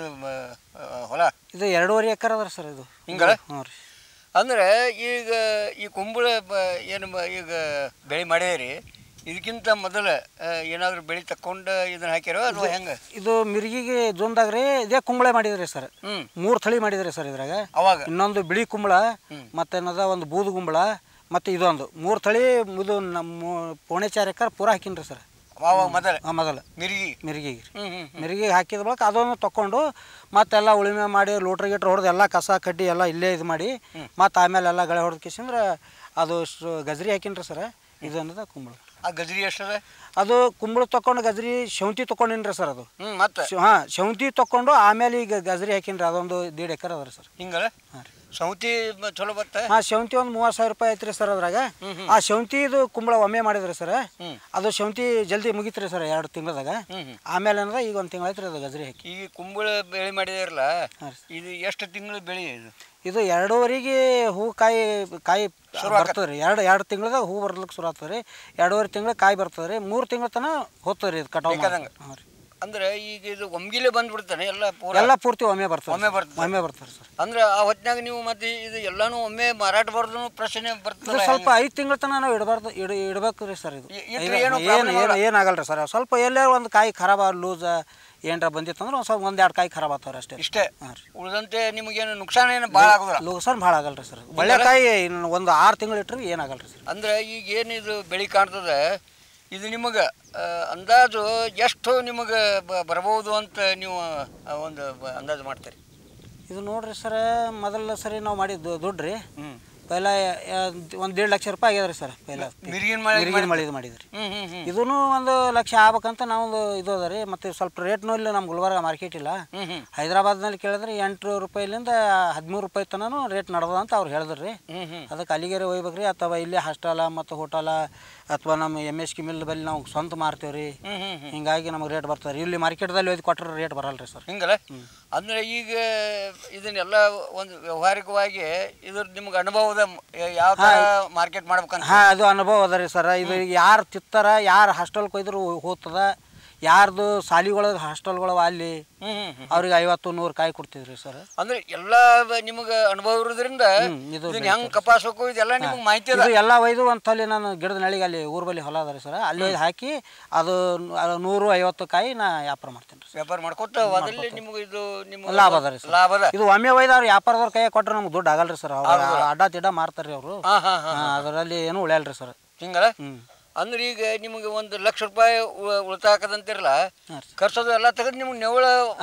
ಹೊಲ? ಇದು ಎರಡೂವರೆ ಎಕರೆ ಅದ ಸರ್ ಇದು. ಹಿಂಗಲ್ಲ? ಹ್ಞೂ ರೀ. ಅಂದರೆ ಈಗ ಈ ಕುಂಬಳ ಏನು ಈಗ ಬೆಳೆ ಮಾಡ್ಯಾರಿ, ಇದಕ್ಕಿಂತ ಮೊದಲು ಏನಾದರೂ ಬೆಳೆ ತಕ್ಕೊಂಡು ಇದನ್ನ ಹಾಕ್ಯಾರೋ ಅಥವಾ ಹೆಂಗೆ? ಇದು ಮಿರ್ಗಿಗೆ ಜೋನ್ದಾಗ ರೀ ಇದೇ ಕುಂಬಳೆ ಮಾಡಿದ್ರಿ ಸರ್. ಹ್ಞೂ, ಮೂರು ತಳಿ ಮಾಡಿದ್ರಿ ಸರ್ ಇದ್ರಾಗ. ಅವಾಗ ಇನ್ನೊಂದು ಬಿಳಿ ಕುಂಬಳ, ಮತ್ತೇನದ ಒಂದು ಬೂದು ಕುಂಬಳ, ಮತ್ತು ಇದೊಂದು ಮೂರು ತಳಿ. ಇದು ನಮ್ಮ ಪೋಣೆ ಚಾರ್ ಎಕರೆ ಪೂರ ಹಾಕಿನ್ರಿ ಸರ್. ಅವಾಗ ಮೊದಲು ಹಾಂ ಮೊದಲು ಮಿರ್ಗಿ ಮಿರ್ಗಿಗೆ ಹ್ಞೂ ಹ್ಞೂ ಮಿರ್ಗಿಗೆ ಹಾಕಿದ ಬಳಿಕ ಅದನ್ನು ತೊಗೊಂಡು ಮತ್ತೆಲ್ಲ ಉಳುಮೆ ಮಾಡಿ ಲೋಟ್ರ್ ಗಿಟ್ರ್ ಹೊಡೆದು ಎಲ್ಲ ಕಸ ಕಡ್ಡಿ ಎಲ್ಲ ಇಲ್ಲೇ ಇದು ಮಾಡಿ ಮತ್ತು ಆಮೇಲೆ ಎಲ್ಲ ಗಳೆ ಹೊಡೆದು ಕಿಸಿಂದ್ರೆ ಅದು ಗಜ್ರಿ ಹಾಕಿನ್ರಿ ಸರ್. ಇದು ಅನ್ನೋದು ಕುಂಬಳ. ಆ ಗಜ್ರಿ ಎಷ್ಟದ? ಅದು ಕುಂಬಳ ತೊಗೊಂಡು ಗಜ್ರಿ ಶೌಂತಿ ತೊಗೊಂಡಿನ್ರಿ ಸರ್. ಅದು ಹ್ಞೂ ಮತ್ತೆ ಹಾಂ ಶೌಂತಿ ತೊಗೊಂಡು ಆಮೇಲೆ ಈಗ ಗಜ್ರಿ ಹಾಕಿನ್ರಿ. ಅದೊಂದು ದೀಡ್ ಎಕರೆ ಅದ ರೀ ಸರ್. ಹಿಂಗಲ್ಲ? ಹಾಂ ರೀ. ಸೌತಿ ಚಲೋ ಬತ್ತ? ಹಾಂ ಶೌಂತಿ ಒಂದು ಮೂವತ್ತು ಸಾವಿರ ರೂಪಾಯಿ ಐತ್ರಿ ಸರ್ ಅದ್ರಾಗ. ಆ ಶೌಂತಿ ಇದು ಕುಂಬಳ ಒಮ್ಮೆ ಮಾಡಿದ್ರಿ ಸರ್. ಅದು ಶೌಂತಿ ಜಲ್ದಿ ಮುಗಿತ್ರಿ ಸರ್ ಎರಡು ತಿಂಗಳದಾಗ. ಆಮೇಲೆ ಏನದ ಈಗ ಒಂದು ತಿಂಗಳು ಐತ್ರಿ ಅದು ಗಜ್ರಿ ಹಾಕಿ. ಈ ಕುಂಬಳ ಬೆಳೆ ಮಾಡಿದಾರಲ್ಲ, ಇದು ಎಷ್ಟು ತಿಂಗಳು ಬೆಳೆ ಇದು? ಇದು ಎರಡೂವರೆಗೆ ಹೂ ಕಾಯಿ ಕಾಯಿ ಬರ್ತದೆ ರೀ. ಎರಡು ಎರಡು ತಿಂಗಳದಾಗ ಹೂ ಬರ್ಲಿಕ್ಕೆ ಶುರು ಆಗ್ತದೆ ರೀ. ಎರಡೂವರೆ ತಿಂಗಳು ಕಾಯಿ ಬರ್ತದೆ ರೀ. ಮೂರು ತಿಂಗಳ ತನಕ ಹೋಗ್ತದೆ ರೀ ಇದು ಕಟಾವು. ಹಾಂ ರೀ. ಅಂದ್ರೆ ಈಗ ಇದು ಒಮ್ಗಿಲೆ ಬಂದ್ಬಿಡ್ತಾನೆ ಎಲ್ಲ ಪೂರ? ಎಲ್ಲ ಪೂರ್ತಿ ಒಮ್ಮೆ ಬರ್ತದೆ. ಒಮ್ಮೆ ಬರ್ತದೆ ಒಮ್ಮೆ ಬರ್ತಾರೆ ಸರ್. ಅಂದ್ರೆ ಆ ಹೊತ್ತಿನಾಗ ನೀವು ಮತ್ತೆ ಇದು ಎಲ್ಲಾನು ಒಮ್ಮೆ ಮಾರಾಟ ಬರ್ದು ಪ್ರಶ್ನೆ ಬರ್ತದೆ. ಸ್ವಲ್ಪ ಐದು ತಿಂಗಳ ತನಕ ನಾವು ಇಡಬಾರ್ದು ಇಡ ಇಡಬೇಕು ರೀ ಸರ್. ಇದು ಇಟ್ರೆ ಏನು ಏನು ಏನು ಏನಾಗಲ್ಲ ರೀ ಸರ್. ಸ್ವಲ್ಪ ಎಲ್ಲೇ ಒಂದು ಕಾಯಿ ಖರಾಬ ಲೂಸ್ ಏನಾರ ಬಂದಿತ್ತು ಅಂದ್ರೆ ಒಂದು ಸ್ವಲ್ಪ ಒಂದು ಎರಡು ಕಾಯಿ ಖರಾಬ್ ಆಗ್ತಾವ್ರಿ ಅಷ್ಟೇ. ಇಷ್ಟೇ. ಹಾಂ ರೀ. ಉಳಿದಂತೆ ನಿಮಗೇನು ನುಕ್ಸಾನ ಏನು ಭಾಳ ಆಗೋದಿಲ್ಲ? ಲೂಸನ್ ಭಾಳ ಆಗಲ್ಲ ರೀ ಸರ್. ಒಳ್ಳೆ ಕಾಯಿ ಒಂದು ಆರು ತಿಂಗಳು ಇಟ್ಟರೆ ಏನಾಗಲ್ಲ ರೀ ಸರ್. ಅಂದ್ರೆ ಈಗ ಏನಿದು ಬೆಳೆ ಕಾಣ್ತದೆ ಇದು ನಿಮಗೆ ಅಂದಾಜು ಎಷ್ಟು ನಿಮಗೆ ಬರ್ಬೋದು ಅಂತ ನೀವು ಒಂದು ಅಂದಾಜು ಮಾಡ್ತೀರಿ? ಇದು ನೋಡ್ರಿ ಸರ್, ಮೊದಲ ಸರಿ ನಾವು ಮಾಡಿದ್ದು ದುಡ್ಡು ರೀ ಪೈಲ ಒಂದು ದೇಡ್ ಲಕ್ಷ ರೂಪಾಯಿ ಆಗ್ಯದ ರೀ ಸರ್. ಪೈಲ ಮಿರ್ಗಿನ ಮಳೆ ಮಿರ್ಗಿನ ಮಳೆ ಇದು ಮಾಡಿದ್ರಿ. ಇದೂ ಒಂದು ಲಕ್ಷ ಆಗ್ಬೇಕಂತ ನಾವು ಇದು ಅದ ರೀ. ಮತ್ತು ಸ್ವಲ್ಪ ರೇಟ್ನೂ ಇಲ್ಲ ನಮ್ಮ ಗುಲ್ಬರ್ಗ ಮಾರ್ಕೆಟ್ ಇಲ್ಲ. ಹೈದರಾಬಾದ್ನಲ್ಲಿ ಕೇಳಿದ್ರೆ ಎಂಟು ರೂಪಾಯಿಲಿಂದ ಹದಿಮೂರು ರೂಪಾಯಿ ತನೂ ರೇಟ್ ನಡೆದ ಅಂತ ಅವ್ರು ಹೇಳಿದ್ರಿ ರೀ. ಅದಕ್ಕೆ ಅಲ್ಲಿಗೆರೆ ಹೋಗ್ಬೇಕು ರೀ, ಅಥವಾ ಇಲ್ಲೇ ಹಾಸ್ಟೆಲ ಮತ್ತು ಹೋಟೆಲ ಅಥವಾ ನಮ್ಮ ಎಮ್ ಎಸ್ ಕೆ ಮಿಲ್ ಬಲ್ಲಿ ನಾವು ಸ್ವಂತ ಮಾರ್ತೀವಿ ರೀ. ಹಿಂಗಾಗಿ ನಮಗೆ ರೇಟ್ ಬರ್ತದೆ. ಇಲ್ಲಿ ಮಾರ್ಕೆಟ್ದಲ್ಲಿ ಹೋಗಿ ಕೊಟ್ಟರೆ ರೇಟ್ ಬರಲ್ಲ ರೀ ಸರ್. ಹಿಂಗಲ್ಲ? ಅಂದರೆ ಈಗ ಇದನ್ನೆಲ್ಲ ಒಂದು ವ್ಯವಹಾರಿಕವಾಗಿ ಇದ್ರ ನಿಮ್ಗೆ ಅನುಭವದ ಯಾವ ಥರ ಮಾರ್ಕೆಟ್ ಮಾಡ್ಬೇಕಂತ? ಹಾಂ, ಅದು ಅನುಭವ ಅದ ರೀ ಸರ್. ಇದು ಯಾರು ತಿತ್ತಾರ, ಯಾರು ಹಾಸ್ಟೆಲ್ಗೆ ಹೋಯ್ದ್ರು ಹೋಗ್ತದ, ಯಾರ್ದು ಸಾಲಿಗಳೊಳಗೆ ಹಾಸ್ಟೆಲ್ಗಳವ ಅಲ್ಲಿ ಅವ್ರಿಗೆ ಐವತ್ತು ನೂರು ಕಾಯಿ ಕೊಡ್ತಿದ್ರಿ ಸರ್. ಅಂದ್ರೆ ಎಲ್ಲ ನಿಮಗೆ ಅನುಭವ ಇರೋದ್ರಿಂದ ಇದು ಹೆಂಗೆ ಕಪಾಸಬೇಕು ಇದೆಲ್ಲ ನಿಮ್ಗೆ ಮಾಹಿತಿ ಅದ? ಎಲ್ಲ ಒಯ್ದು ಒಂದು ತಲೆ ನಾನು ಗಿಡದ ನಳಿಗೆ ಅಲ್ಲಿ ಊರ್ ಬಲ್ಲಿ ಹೊಲ ಅದ ರೀ ಸರ್. ಅಲ್ಲಿ ಒಯ್ದು ಹಾಕಿ ಅದು ನೂರು ಐವತ್ತು ಕಾಯಿ ನಾ ವ್ಯಾಪಾರ ಮಾಡ್ತೀನಿ ರೀ. ವ್ಯಾಪಾರ ಮಾಡ್ಕೊತ ಅದರಲ್ಲಿ ನಿಮ್ಗೆ ಇದು ನಿಮ್ಮ ಲಾಭ ಅದ ರೀ ಸರ್. ಲಾಭ ಅದ. ಇದು ಒಮ್ಮೆ ಒಯ್ದವ್ರು ವ್ಯಾಪಾರದವ್ರ ಕೈ ಕೊಟ್ರೆ ನಮ್ಗೆ ದುಡ್ಡು ಆಗಲ್ಲ ರೀ ಸರ್. ಅಡ್ಡ ತಿಡ್ಡ ಮಾರ್ತಾರೆ ರೀ ಅವರು. ಅದರಲ್ಲಿ ಏನು ಉಳಿಯಲ್ಲ ರೀ ಸರ್. ಹಿಂಗಲ್ಲ? ಅಂದ್ರೆ ಈಗ ನಿಮಗೆ ಒಂದು ಲಕ್ಷ ರೂಪಾಯಿ ಉಳಿತಾಯ ಹಾಕದಂತಿರಲ್ಲ, ಖರ್ಚದು ಎಲ್ಲ ತೆಗೆದು ನಿಮ್ಗೆ ನೆವಳ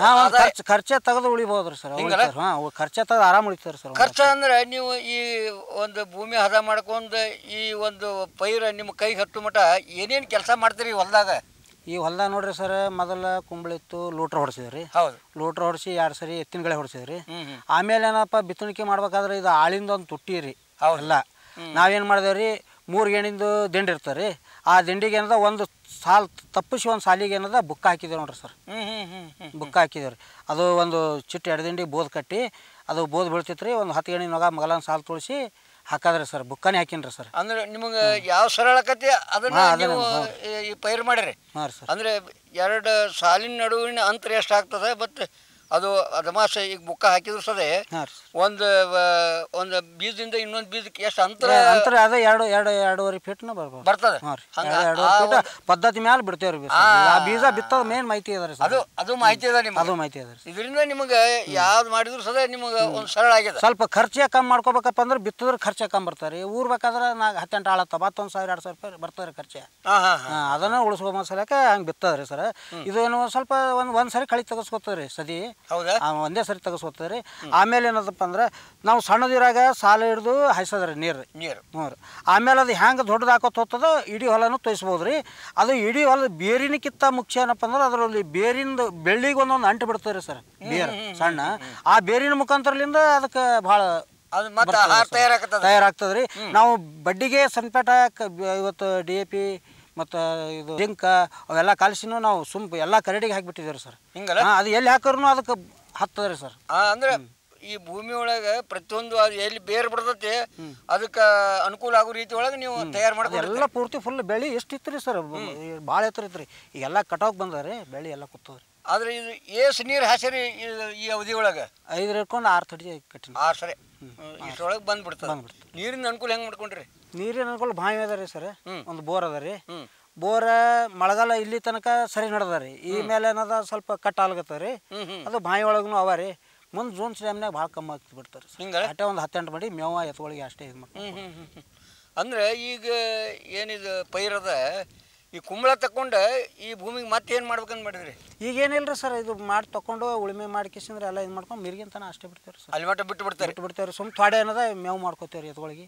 ಖರ್ಚೆ ತೆಗೆದು ಉಳಿಬೋದ್ರಿ ಸರ್. ಹಾಂ, ಖರ್ಚೆ ತೆಗೆದು ಆರಾಮ್ ಉಳಿತಾರೆ ಸರ್. ಖರ್ಚ ಅಂದ್ರೆ ನೀವು ಈ ಒಂದು ಭೂಮಿ ಹದ ಮಾಡ್ಕೊಂಡು ಈ ಒಂದು ಪೈರ ನಿಮ್ಮ ಕೈಗೆ ಹತ್ತು ಮಟ ಏನೇನು ಕೆಲಸ ಮಾಡ್ತೀರಿ ಹೊಲದಾಗ? ಈ ಹೊಲ್ದಾಗ ನೋಡ್ರಿ ಸರ್, ಮೊದಲ ಕುಂಬಳಿತ್ತು ಲೋಟ್ರ್ ಹೊಡ್ಸಿದ್ರಿ. ಹೌದು, ಲೋಟ್ರ್ ಹೊಡ್ಸಿ ಎರಡು ಸರಿ ಎತ್ತಿನಗಳೇ ಹೊಡ್ಸಿದ್ರಿ. ಆಮೇಲೆ ಏನಪ್ಪ ಬಿತ್ತಣಿಕೆ ಮಾಡ್ಬೇಕಾದ್ರೆ ಇದು ಆಳಿಂದ ಒಂದು ತುಟ್ಟಿ ರೀ. ಹೌದಲ್ಲ? ನಾವೇನು ಮಾಡಿದೇವ್ರಿ, ಮೂರು ಗೇಣಿಂದು ದಿಂಡಿ ಇರ್ತಾರೆ ರೀ. ಆ ದಿಂಡಿಗೆ ಏನದ ಒಂದು ಸಾಲು ತಪ್ಪಿಸಿ ಒಂದು ಸಾಲಿಗೆ ಏನದ ಬುಕ್ಕ ಹಾಕಿದ್ದೇವೆ ನೋಡ್ರಿ ಸರ್. ಬುಕ್ಕ ಹಾಕಿದ್ದೇವೆ ರೀ. ಅದು ಒಂದು ಚಿಟ್ಟು ಎರಡು ದಿಂಡಿ ಬೋದ್ ಕಟ್ಟಿ ಅದು ಬೋದ್ ಬೀಳ್ತಿತ್ತು ರೀ. ಒಂದು ಹತ್ತು ಗೇಣಿ ನೊಗ ಮಗಲನ್ನ ಸಾಲು ತುಳಿಸಿ ಹಾಕಾದ್ರಿ ಸರ್. ಬುಕ್ಕನೇ ಹಾಕಿನ್ರಿ ಸರ್. ಅಂದ್ರೆ ನಿಮಗೆ ಯಾವ ಸರಳಕತೆ ಅದನ್ನ ನೀವು ಈ ಪೈರು ಮಾಡಿರಿ. ಹಾಂ ರೀ ಸರ್. ಅಂದ್ರೆ ಎರಡು ಸಾಲಿನ ನಡುವಿನ ಅಂತರ ಎಷ್ಟು ಆಗ್ತದೆ ಮತ್ತು ಅದು ಅದಮಾಸೆ ಈಗ ಬುಕ್ಕ ಹಾಕಿದ್ರು ಸದೇ ಒಂದು ಒಂದು ಬೀಜದಿಂದ ಇನ್ನೊಂದು ಬೀಜಕ್ಕೆ ಎಷ್ಟು ಅಂತರ ಅಂತರ ಅದೇ ಎರಡು ಎರಡು ಎರಡೂವರೆ ಫೀಟ್ನ ಬರ್ಬೋದು ಬರ್ತದೆ. ಪದ್ಧತಿ ಮ್ಯಾಲೆ ಬಿಡ್ತೇವ್ರಿ. ಆ ಬೀಜ ಬಿತ್ತದ ಮೇನ್ ಮಾಹಿತಿ ಅದ ರೀ. ಅದು ಅದು ಮಾಹಿತಿ ಅದ ನಿಮ್ಗೆ. ಅದು ಮಾಹಿತಿ ಅದ ರೀ. ಇದರಿಂದ ನಿಮಗೆ ಯಾವ್ದು ಮಾಡಿದ್ರು ಸದೇ ನಿಮಗೆ ಒಂದು ಸರಳ ಆಗಿದೆ. ಸ್ವಲ್ಪ ಖರ್ಚೆ ಕಮ್ಮಿ ಮಾಡ್ಕೋಬೇಕಪ್ಪ ಅಂದ್ರೆ ಬಿತ್ತಿದ್ರೆ ಖರ್ಚೆ ಕಮ್ಮಿ ಬರ್ತಾರೆ. ಊರ್ ಬೇಕಾದ್ರೆ ನಾ ಹತ್ತೆಂಟು ಆಳತ್ತ ಮತ್ತೊಂದು ಸಾವಿರ ಎರಡು ಸಾವಿರ ರೂಪಾಯಿ ಬರ್ತಾರೆ ಖರ್ಚೆ. ಅದನ್ನ ಉಳಿಸ್ಕೊ ಸಲಕ ಹಂಗೆ ಬಿತ್ತದ್ರಿ ಸರ್. ಇದೇನು ಸ್ವಲ್ಪ ಒಂದು ಒಂದ್ ಸರಿ ಕಳಿ ತೆಗೆಸ್ಕೊತದ್ರಿ ಸದಿ. ಹೌದಾ? ಒಂದೇ ಸರಿ ತೆಗೆಸ್ಕೊತದ್ರಿ. ಆಮೇಲೆ ಏನದಪ್ಪ ಅಂದ್ರೆ ನಾವು ಸಣ್ಣದಿರಾಗ ಸಾಲ ಹಿಡ್ದು ಹಾಯ್ಸದ್ರಿ ನೀರು ನೀರು ಹ್ಞೂ ರೀ. ಆಮೇಲೆ ಅದು ಹೆಂಗೆ ದೊಡ್ಡದು ಹಾಕೋತ ಹೋಗ್ತದ ಇಡೀ ಹೊಲನೂ ತೋಯಿಸ್ಬೋದು ರೀ. ಅದು ಇಡೀ ಹೊಲದ ಬೇರಿನಕ್ಕಿಂತ ಮುಖ್ಯ ಏನಪ್ಪ ಅಂದ್ರೆ ಅದರಲ್ಲಿ ಬೇರಿಂದ ಬೆಳ್ಳಿಗೆ ಒಂದೊಂದು ಅಂಟು ಬಿಡ್ತಾರೆ ಸರ್. ಬೇರು ಸಣ್ಣ ಆ ಬೇರಿನ ಮುಖಾಂತರಲಿಂದ ಅದಕ್ಕೆ ಭಾಳ ತಯಾರಾಗ್ತದ್ರಿ. ನಾವು ಬಡ್ಡಿಗೆ ಸನ್ಪೇಟ ಇವತ್ತು ಡಿ ಎ ಪಿ ಮತ್ತು ಇದು ಜಿಂಕ ಅವೆಲ್ಲ ಕಾಲ್ಸಿನೂ ನಾವು ಸುಮ್ ಎಲ್ಲ ಕರಡಿಗೆ ಹಾಕಿಬಿಟ್ಟಿದ್ದೀವಿ ಸರ್. ಹಿಂಗಲ್ಲ ಅದು ಎಲ್ಲಿ ಹಾಕಿದ್ರು ಅದಕ್ಕೆ ಹತ್ತದ್ರಿ ಸರ್. ಅಂದ್ರೆ ಈ ಭೂಮಿ ಒಳಗೆ ಪ್ರತಿಯೊಂದು ಅದು ಎಲ್ಲಿ ಬೇರೆ ಬಿಡ್ತೈತಿ ಅದಕ್ಕೆ ಅನುಕೂಲ ಆಗೋ ರೀತಿ ಒಳಗೆ ನೀವು ತಯಾರು ಮಾಡಿ ಎಲ್ಲ ಪೂರ್ತಿ ಫುಲ್ ಬೆಳೆ ಎಷ್ಟು ಇತ್ತು ರೀ ಸರ್. ಭಾಳ ಎತ್ತರ ಇತ್ತು ರೀ. ಈಗೆಲ್ಲ ಕಟಾಕ್ ಬಂದವ್ರಿ ಬೆಳೆ ಎಲ್ಲ ಕೂತವ್ರಿ. ಆದ್ರೆ ಇದು ಏಸು ನೀರು ಹಾಸಿರಿ ಈ ಅವಧಿ ಒಳಗೆ ಐದು ಹಿಡ್ಕೊಂಡು ಆರು ತಡಿ ಕಟ್ಟಿನ ಆರು ಸರಿ ಇಷ್ಟೊಳಗೆ ಬಂದ್ಬಿಡ್ತದೆ. ಬಂದ್ಬಿಡ್ತದೆ. ನೀರಿನ ಅನುಕೂಲ ಹೆಂಗೆ ಮಾಡ್ಕೊಂಡ್ರಿ? ನೀರಿನ ಅನುಕೂಲ ಬಾವಿ ಅದ ರೀ ಸರ್. ಒಂದು ಬೋರ್ ಅದ ರೀ. ಬೋರ ಮಳೆಗಾಲ ಇಲ್ಲಿ ತನಕ ಸರಿ ನಡೆದ ರೀ. ಈ ಮೇಲೆ ಏನದ ಸ್ವಲ್ಪ ಕಟ್ ಆಗ್ಲತ್ತದ ರೀ. ಅದು ಬಾವಿ ಒಳಗೂ ಅವ ರೀ. ಮುಂದೆ ಜೂನ್ ಟೈಮ್ನಾಗ ಭಾಳ ಕಮ್ಮಿ ಆಗ್ತಿ ಬಿಡ್ತಾರೆ ಸರ್. ಅಷ್ಟೇ ಒಂದು ಹತ್ತೆಂಟು ಮಾಡಿ ಮೇವ ಎತ್ಗಳಿಗೆ ಅಷ್ಟೇ ಇದು ಮಾಡಿ. ಅಂದ್ರೆ ಈಗ ಏನಿದು ಪೈರದ ಈ ಕುಂಬಳ ತಕೊಂಡು ಈ ಭೂಮಿಗೆ ಮತ್ತೇನು ಮಾಡ್ಬೇಕಂತ ಮಾಡಿದ್ರಿ? ಈಗ ಏನಿಲ್ಲ ರೀ ಸರ್. ಇದು ಮಾಡಿ ತಗೊಂಡು ಉಳುಮೆ ಮಾಡ್ಕಿಸಿದ್ರೆ ಎಲ್ಲ ಇದು ಮಾಡ್ಕೊಂಡು ಮಿರ್ಗಿಂತನ ಅಷ್ಟೇ ಬಿಡ್ತೇವೆ ಸರ್. ಅಲ್ಲಿ ಮಟ್ಟ ಬಿಟ್ಟು ಬಿಡ್ತಾರೆ ಬಿಟ್ಟು ಬಿಡ್ತೇವೆ. ಸುಮ್ ಥೋಡೆ ಏನದ ಮೇವು ಮಾಡ್ಕೋತೇವೆ ರೀ ಎತ್ಗಳಿಗೆ.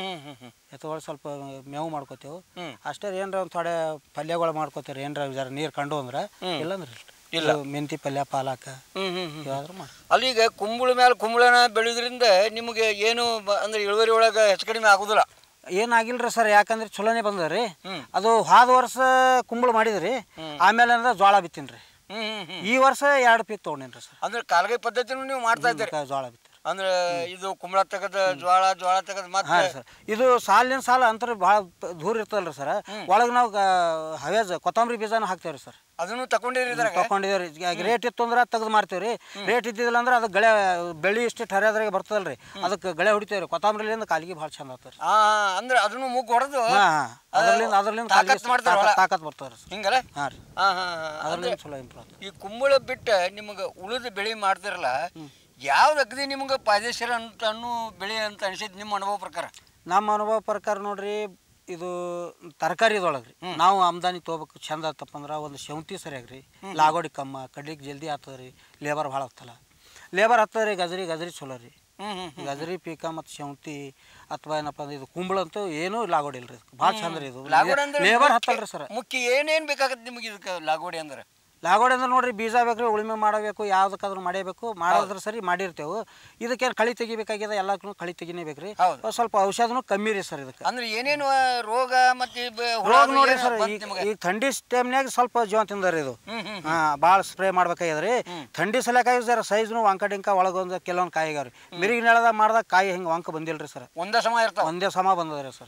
ಎತ್ಗಳು ಸ್ವಲ್ಪ ಮೇವು ಮಾಡ್ಕೋತೇವೆ ಅಷ್ಟೇ. ಏನ್ರ ಒಂದು ಥೋಡೆ ಪಲ್ಯಗಳು ಮಾಡ್ಕೋತೇವೆ ಏನ್ರ ಜರ ನೀರು ಕಂಡು ಅಂದ್ರೆ. ಇಲ್ಲಂದ್ರೆ ಇಲ್ಲ ಮೆಂತಿ ಪಲ್ಯ ಪಾಲಕ ಮಾಡಿ. ಅಲ್ಲಿ ಈಗ ಕುಂಬಳ ಮೇಲೆ ಕುಂಬಳನ ಬೆಳೆಯೋದ್ರಿಂದ ನಿಮಗೆ ಏನು ಅಂದ್ರೆ ಇಳುವರಿ ಒಳಗೆ ಹೆಚ್ಚು ಕಡಿಮೆ ಆಗೋದಿಲ್ಲ? ಏನಾಗಿಲ್ರಿ ಸರ್. ಯಾಕಂದ್ರೆ ಚಲೋನೆ ಬಂದದ್ರಿ. ಅದು ಹೋದ ವರ್ಷ ಕುಂಬಳ ಮಾಡಿದ್ರಿ. ಆಮೇಲೆ ಅಂದ್ರೆ ಜೋಳ ಬಿತ್ತೀನ್ರಿ. ಈ ವರ್ಷ ಎರಡು ಪೀಕ್ ತೊಗೊಂಡೇನ್ರಿ ಸರ್. ಅಂದ್ರೆ ಕಾಲ್ಗೈ ಪದ್ಧತಿನೂ ನೀವು ಮಾಡ್ತಾ ಇದ್ದೀರಿ? ಜೋಳ ಬಿತ್ತೀರಿ ಅಂದ್ರೆ ಇದು ಕುಂಬಳ ತೆಗದ ಜ್ವಾಳ ಜ್ವಾಳ ತೆಗದ್ ಮತ್ತೆ ಸರ್. ಇದು ಸಾಲಿನ ಸಾಲ ಅಂತರ ಭಾಳ ದೂರ ಇರ್ತಲ್ರಿ ಸರ್. ಒಳಗೆ ನಾವು ಹವೇಜ್ ಕೊತ್ತಂಬರಿ ಬೀಜನೂ ಹಾಕ್ತೇವ್ರಿ ಸರ್. ಅದನ್ನು ತಗೊಂಡಿರಿ? ತಗೊಂಡಿದ್ದೇವ್ರಿ. ರೇಟ್ ಇತ್ತು ಅಂದ್ರೆ ತೆಗೆದು ಮಾರ್ತೇವ್ರಿ. ರೇಟ್ ಇದ್ದಿಲ್ಲ ಅಂದ್ರೆ ಅದು ಗಳೆ ಬೆಳಿ ಇಷ್ಟು ಹರಿಯೋದ್ರಾಗ ಬರ್ತದಲ್ರಿ. ಅದಕ್ಕೆ ಗಳೆ ಹೊಡಿತೇವ್ರಿ. ಕೊತ್ತಂಬರಿಲಿಂದ ಕಾಲಿಗೆ ಭಾಳ ಚಂದ ಆಗ್ತದೆ. ಅಂದ್ರೆ ಅದನ್ನು ಮೂಗು ಹೊಡೆದು ಅದರ್ಲಿಂದ ಅದರ್ಲಿಂದ ತಾಕತ್ ಬರ್ತಾವ್ರಿ ಹಿಂಗಲ್ಲ? ಹಾಂ ರೀ. ಅದರ್ಲಿಂದ ಚಲೋ ಇಂಪ್ರೂವ್. ಈ ಕುಂಬಳ ಬಿಟ್ಟು ನಿಮಗೆ ಉಳಿದ ಬೆಳೆ ಮಾಡ್ತಿರಲ್ಲ, ಯಾವ್ದು ಅಗದಿ ನಿಮ್ಗೆ ಪಾದೇಶ್ವರ ಅಂತ ಅನ್ನೋ ಬೆಳೆ ಅಂತ ಅನಿಸಿದ್ ನಿಮ್ಮ ಅನುಭವ ಪ್ರಕಾರ? ನಮ್ಮ ಅನುಭವ ಪ್ರಕಾರ ನೋಡ್ರಿ, ಇದು ತರಕಾರಿದೊಳಗೆ ರೀ ನಾವು ಆಮ್ದಾನಿ ತೊಗೋಬೇಕು ಚಂದ ಆತಪ್ಪ ಅಂದ್ರೆ ಒಂದು ಶೌಂತಿ ಸರಿಯಾಗಿ ರೀ. ಲಾಗೋಡಿ ಕಮ್ಮ ಕಡ್ಲಿಕ್ಕೆ ಜಲ್ದಿ ಆಗ್ತದೆ ರೀ. ಲೇಬರ್ ಭಾಳ ಆಗ್ತಲ್ಲ. ಲೇಬರ್ ಆಗ್ತದೆ ರೀ. ಗಜರಿ ಗಜರಿ ಚಲೋ ರೀ. ಗಜರಿ ಪೀಕ ಮತ್ತು ಶೌಂತಿ ಅಥವಾ ಏನಪ್ಪ ಅಂದ್ರೆ ಇದು ಕುಂಬಳ ಅಂತೂ ಏನೂ ಲಾಗೋಡಿ ಇಲ್ರಿ. ಭಾಳ ಚಂದ ರೀ. ಇದು ಲೇಬರ್ ಹತ್ತಲ್ರಿ ಸರ್. ಮುಖ್ಯ ಏನೇನು ಬೇಕಾಗತ್ತೆ ನಿಮಗೆ ಇದಕ್ಕೆ ಲಾಗೋಡಿ ಅಂದ್ರೆ? ಲಾಗೋಡಿ ಅಂದ್ರೆ ನೋಡ್ರಿ ಬೀಜ ಬೇಕ್ರಿ, ಉಳುಮೆ ಮಾಡಬೇಕು, ಯಾವ್ದಕ್ಕಾದ್ರೂ ಮಾಡಬೇಕು. ಮಾಡೋದ್ರ ಸರಿ ಮಾಡಿರ್ತೇವೆ. ಇದಕ್ಕೇನು ಕಳಿ ತೆಗಿಬೇಕಾಗಿದೆ, ಎಲ್ಲಕ್ಕೂ ಕಳಿ ತೆಗಿನೇಬೇಕ್ರಿ. ಸ್ವಲ್ಪ ಔಷಧನೂ ಕಮ್ಮಿ ರೀ ಸರ್ ಇದಕ್ಕೆ. ಅಂದ್ರೆ ಏನೇನು ರೋಗ ಮತ್ತೆ ರೋಗ ನೋಡ್ರಿ ಸರ್, ಈಗ ಥಂಡಿ ಟೈಮ್ನಾಗ ಸ್ವಲ್ಪ ಜೀವ ತಿಂದಾರಿ ಇದು. ಹಾ ಭಾಳ ಸ್ಪ್ರೇ ಮಾಡ್ಬೇಕಾಗ್ಯದ್ರಿ. ಥಂಡಿ ಸಲಕಾಗಿ ಸರ್ ಸೈಜ್ನು ವಂಕ ಡಿಂಕ ಒಳಗೊಂದು ಕೆಲವೊಂದು ಕಾಯಿ ಆಗ್ಯಾವ್ರಿ. ಮಿರಿಗಿನ ನೆಲದಾಗ ಮಾಡ್ದಾಗ ಕಾಯಿ ಹಿಂಗೆ ವಂಕ ಬಂದಿಲ್ರಿ ಸರ್. ಒಂದೇ ಸಮ ಇರ್ತಾವ? ಒಂದೇ ಸಮ ಬಂದದ್ರಿ ಸರ್.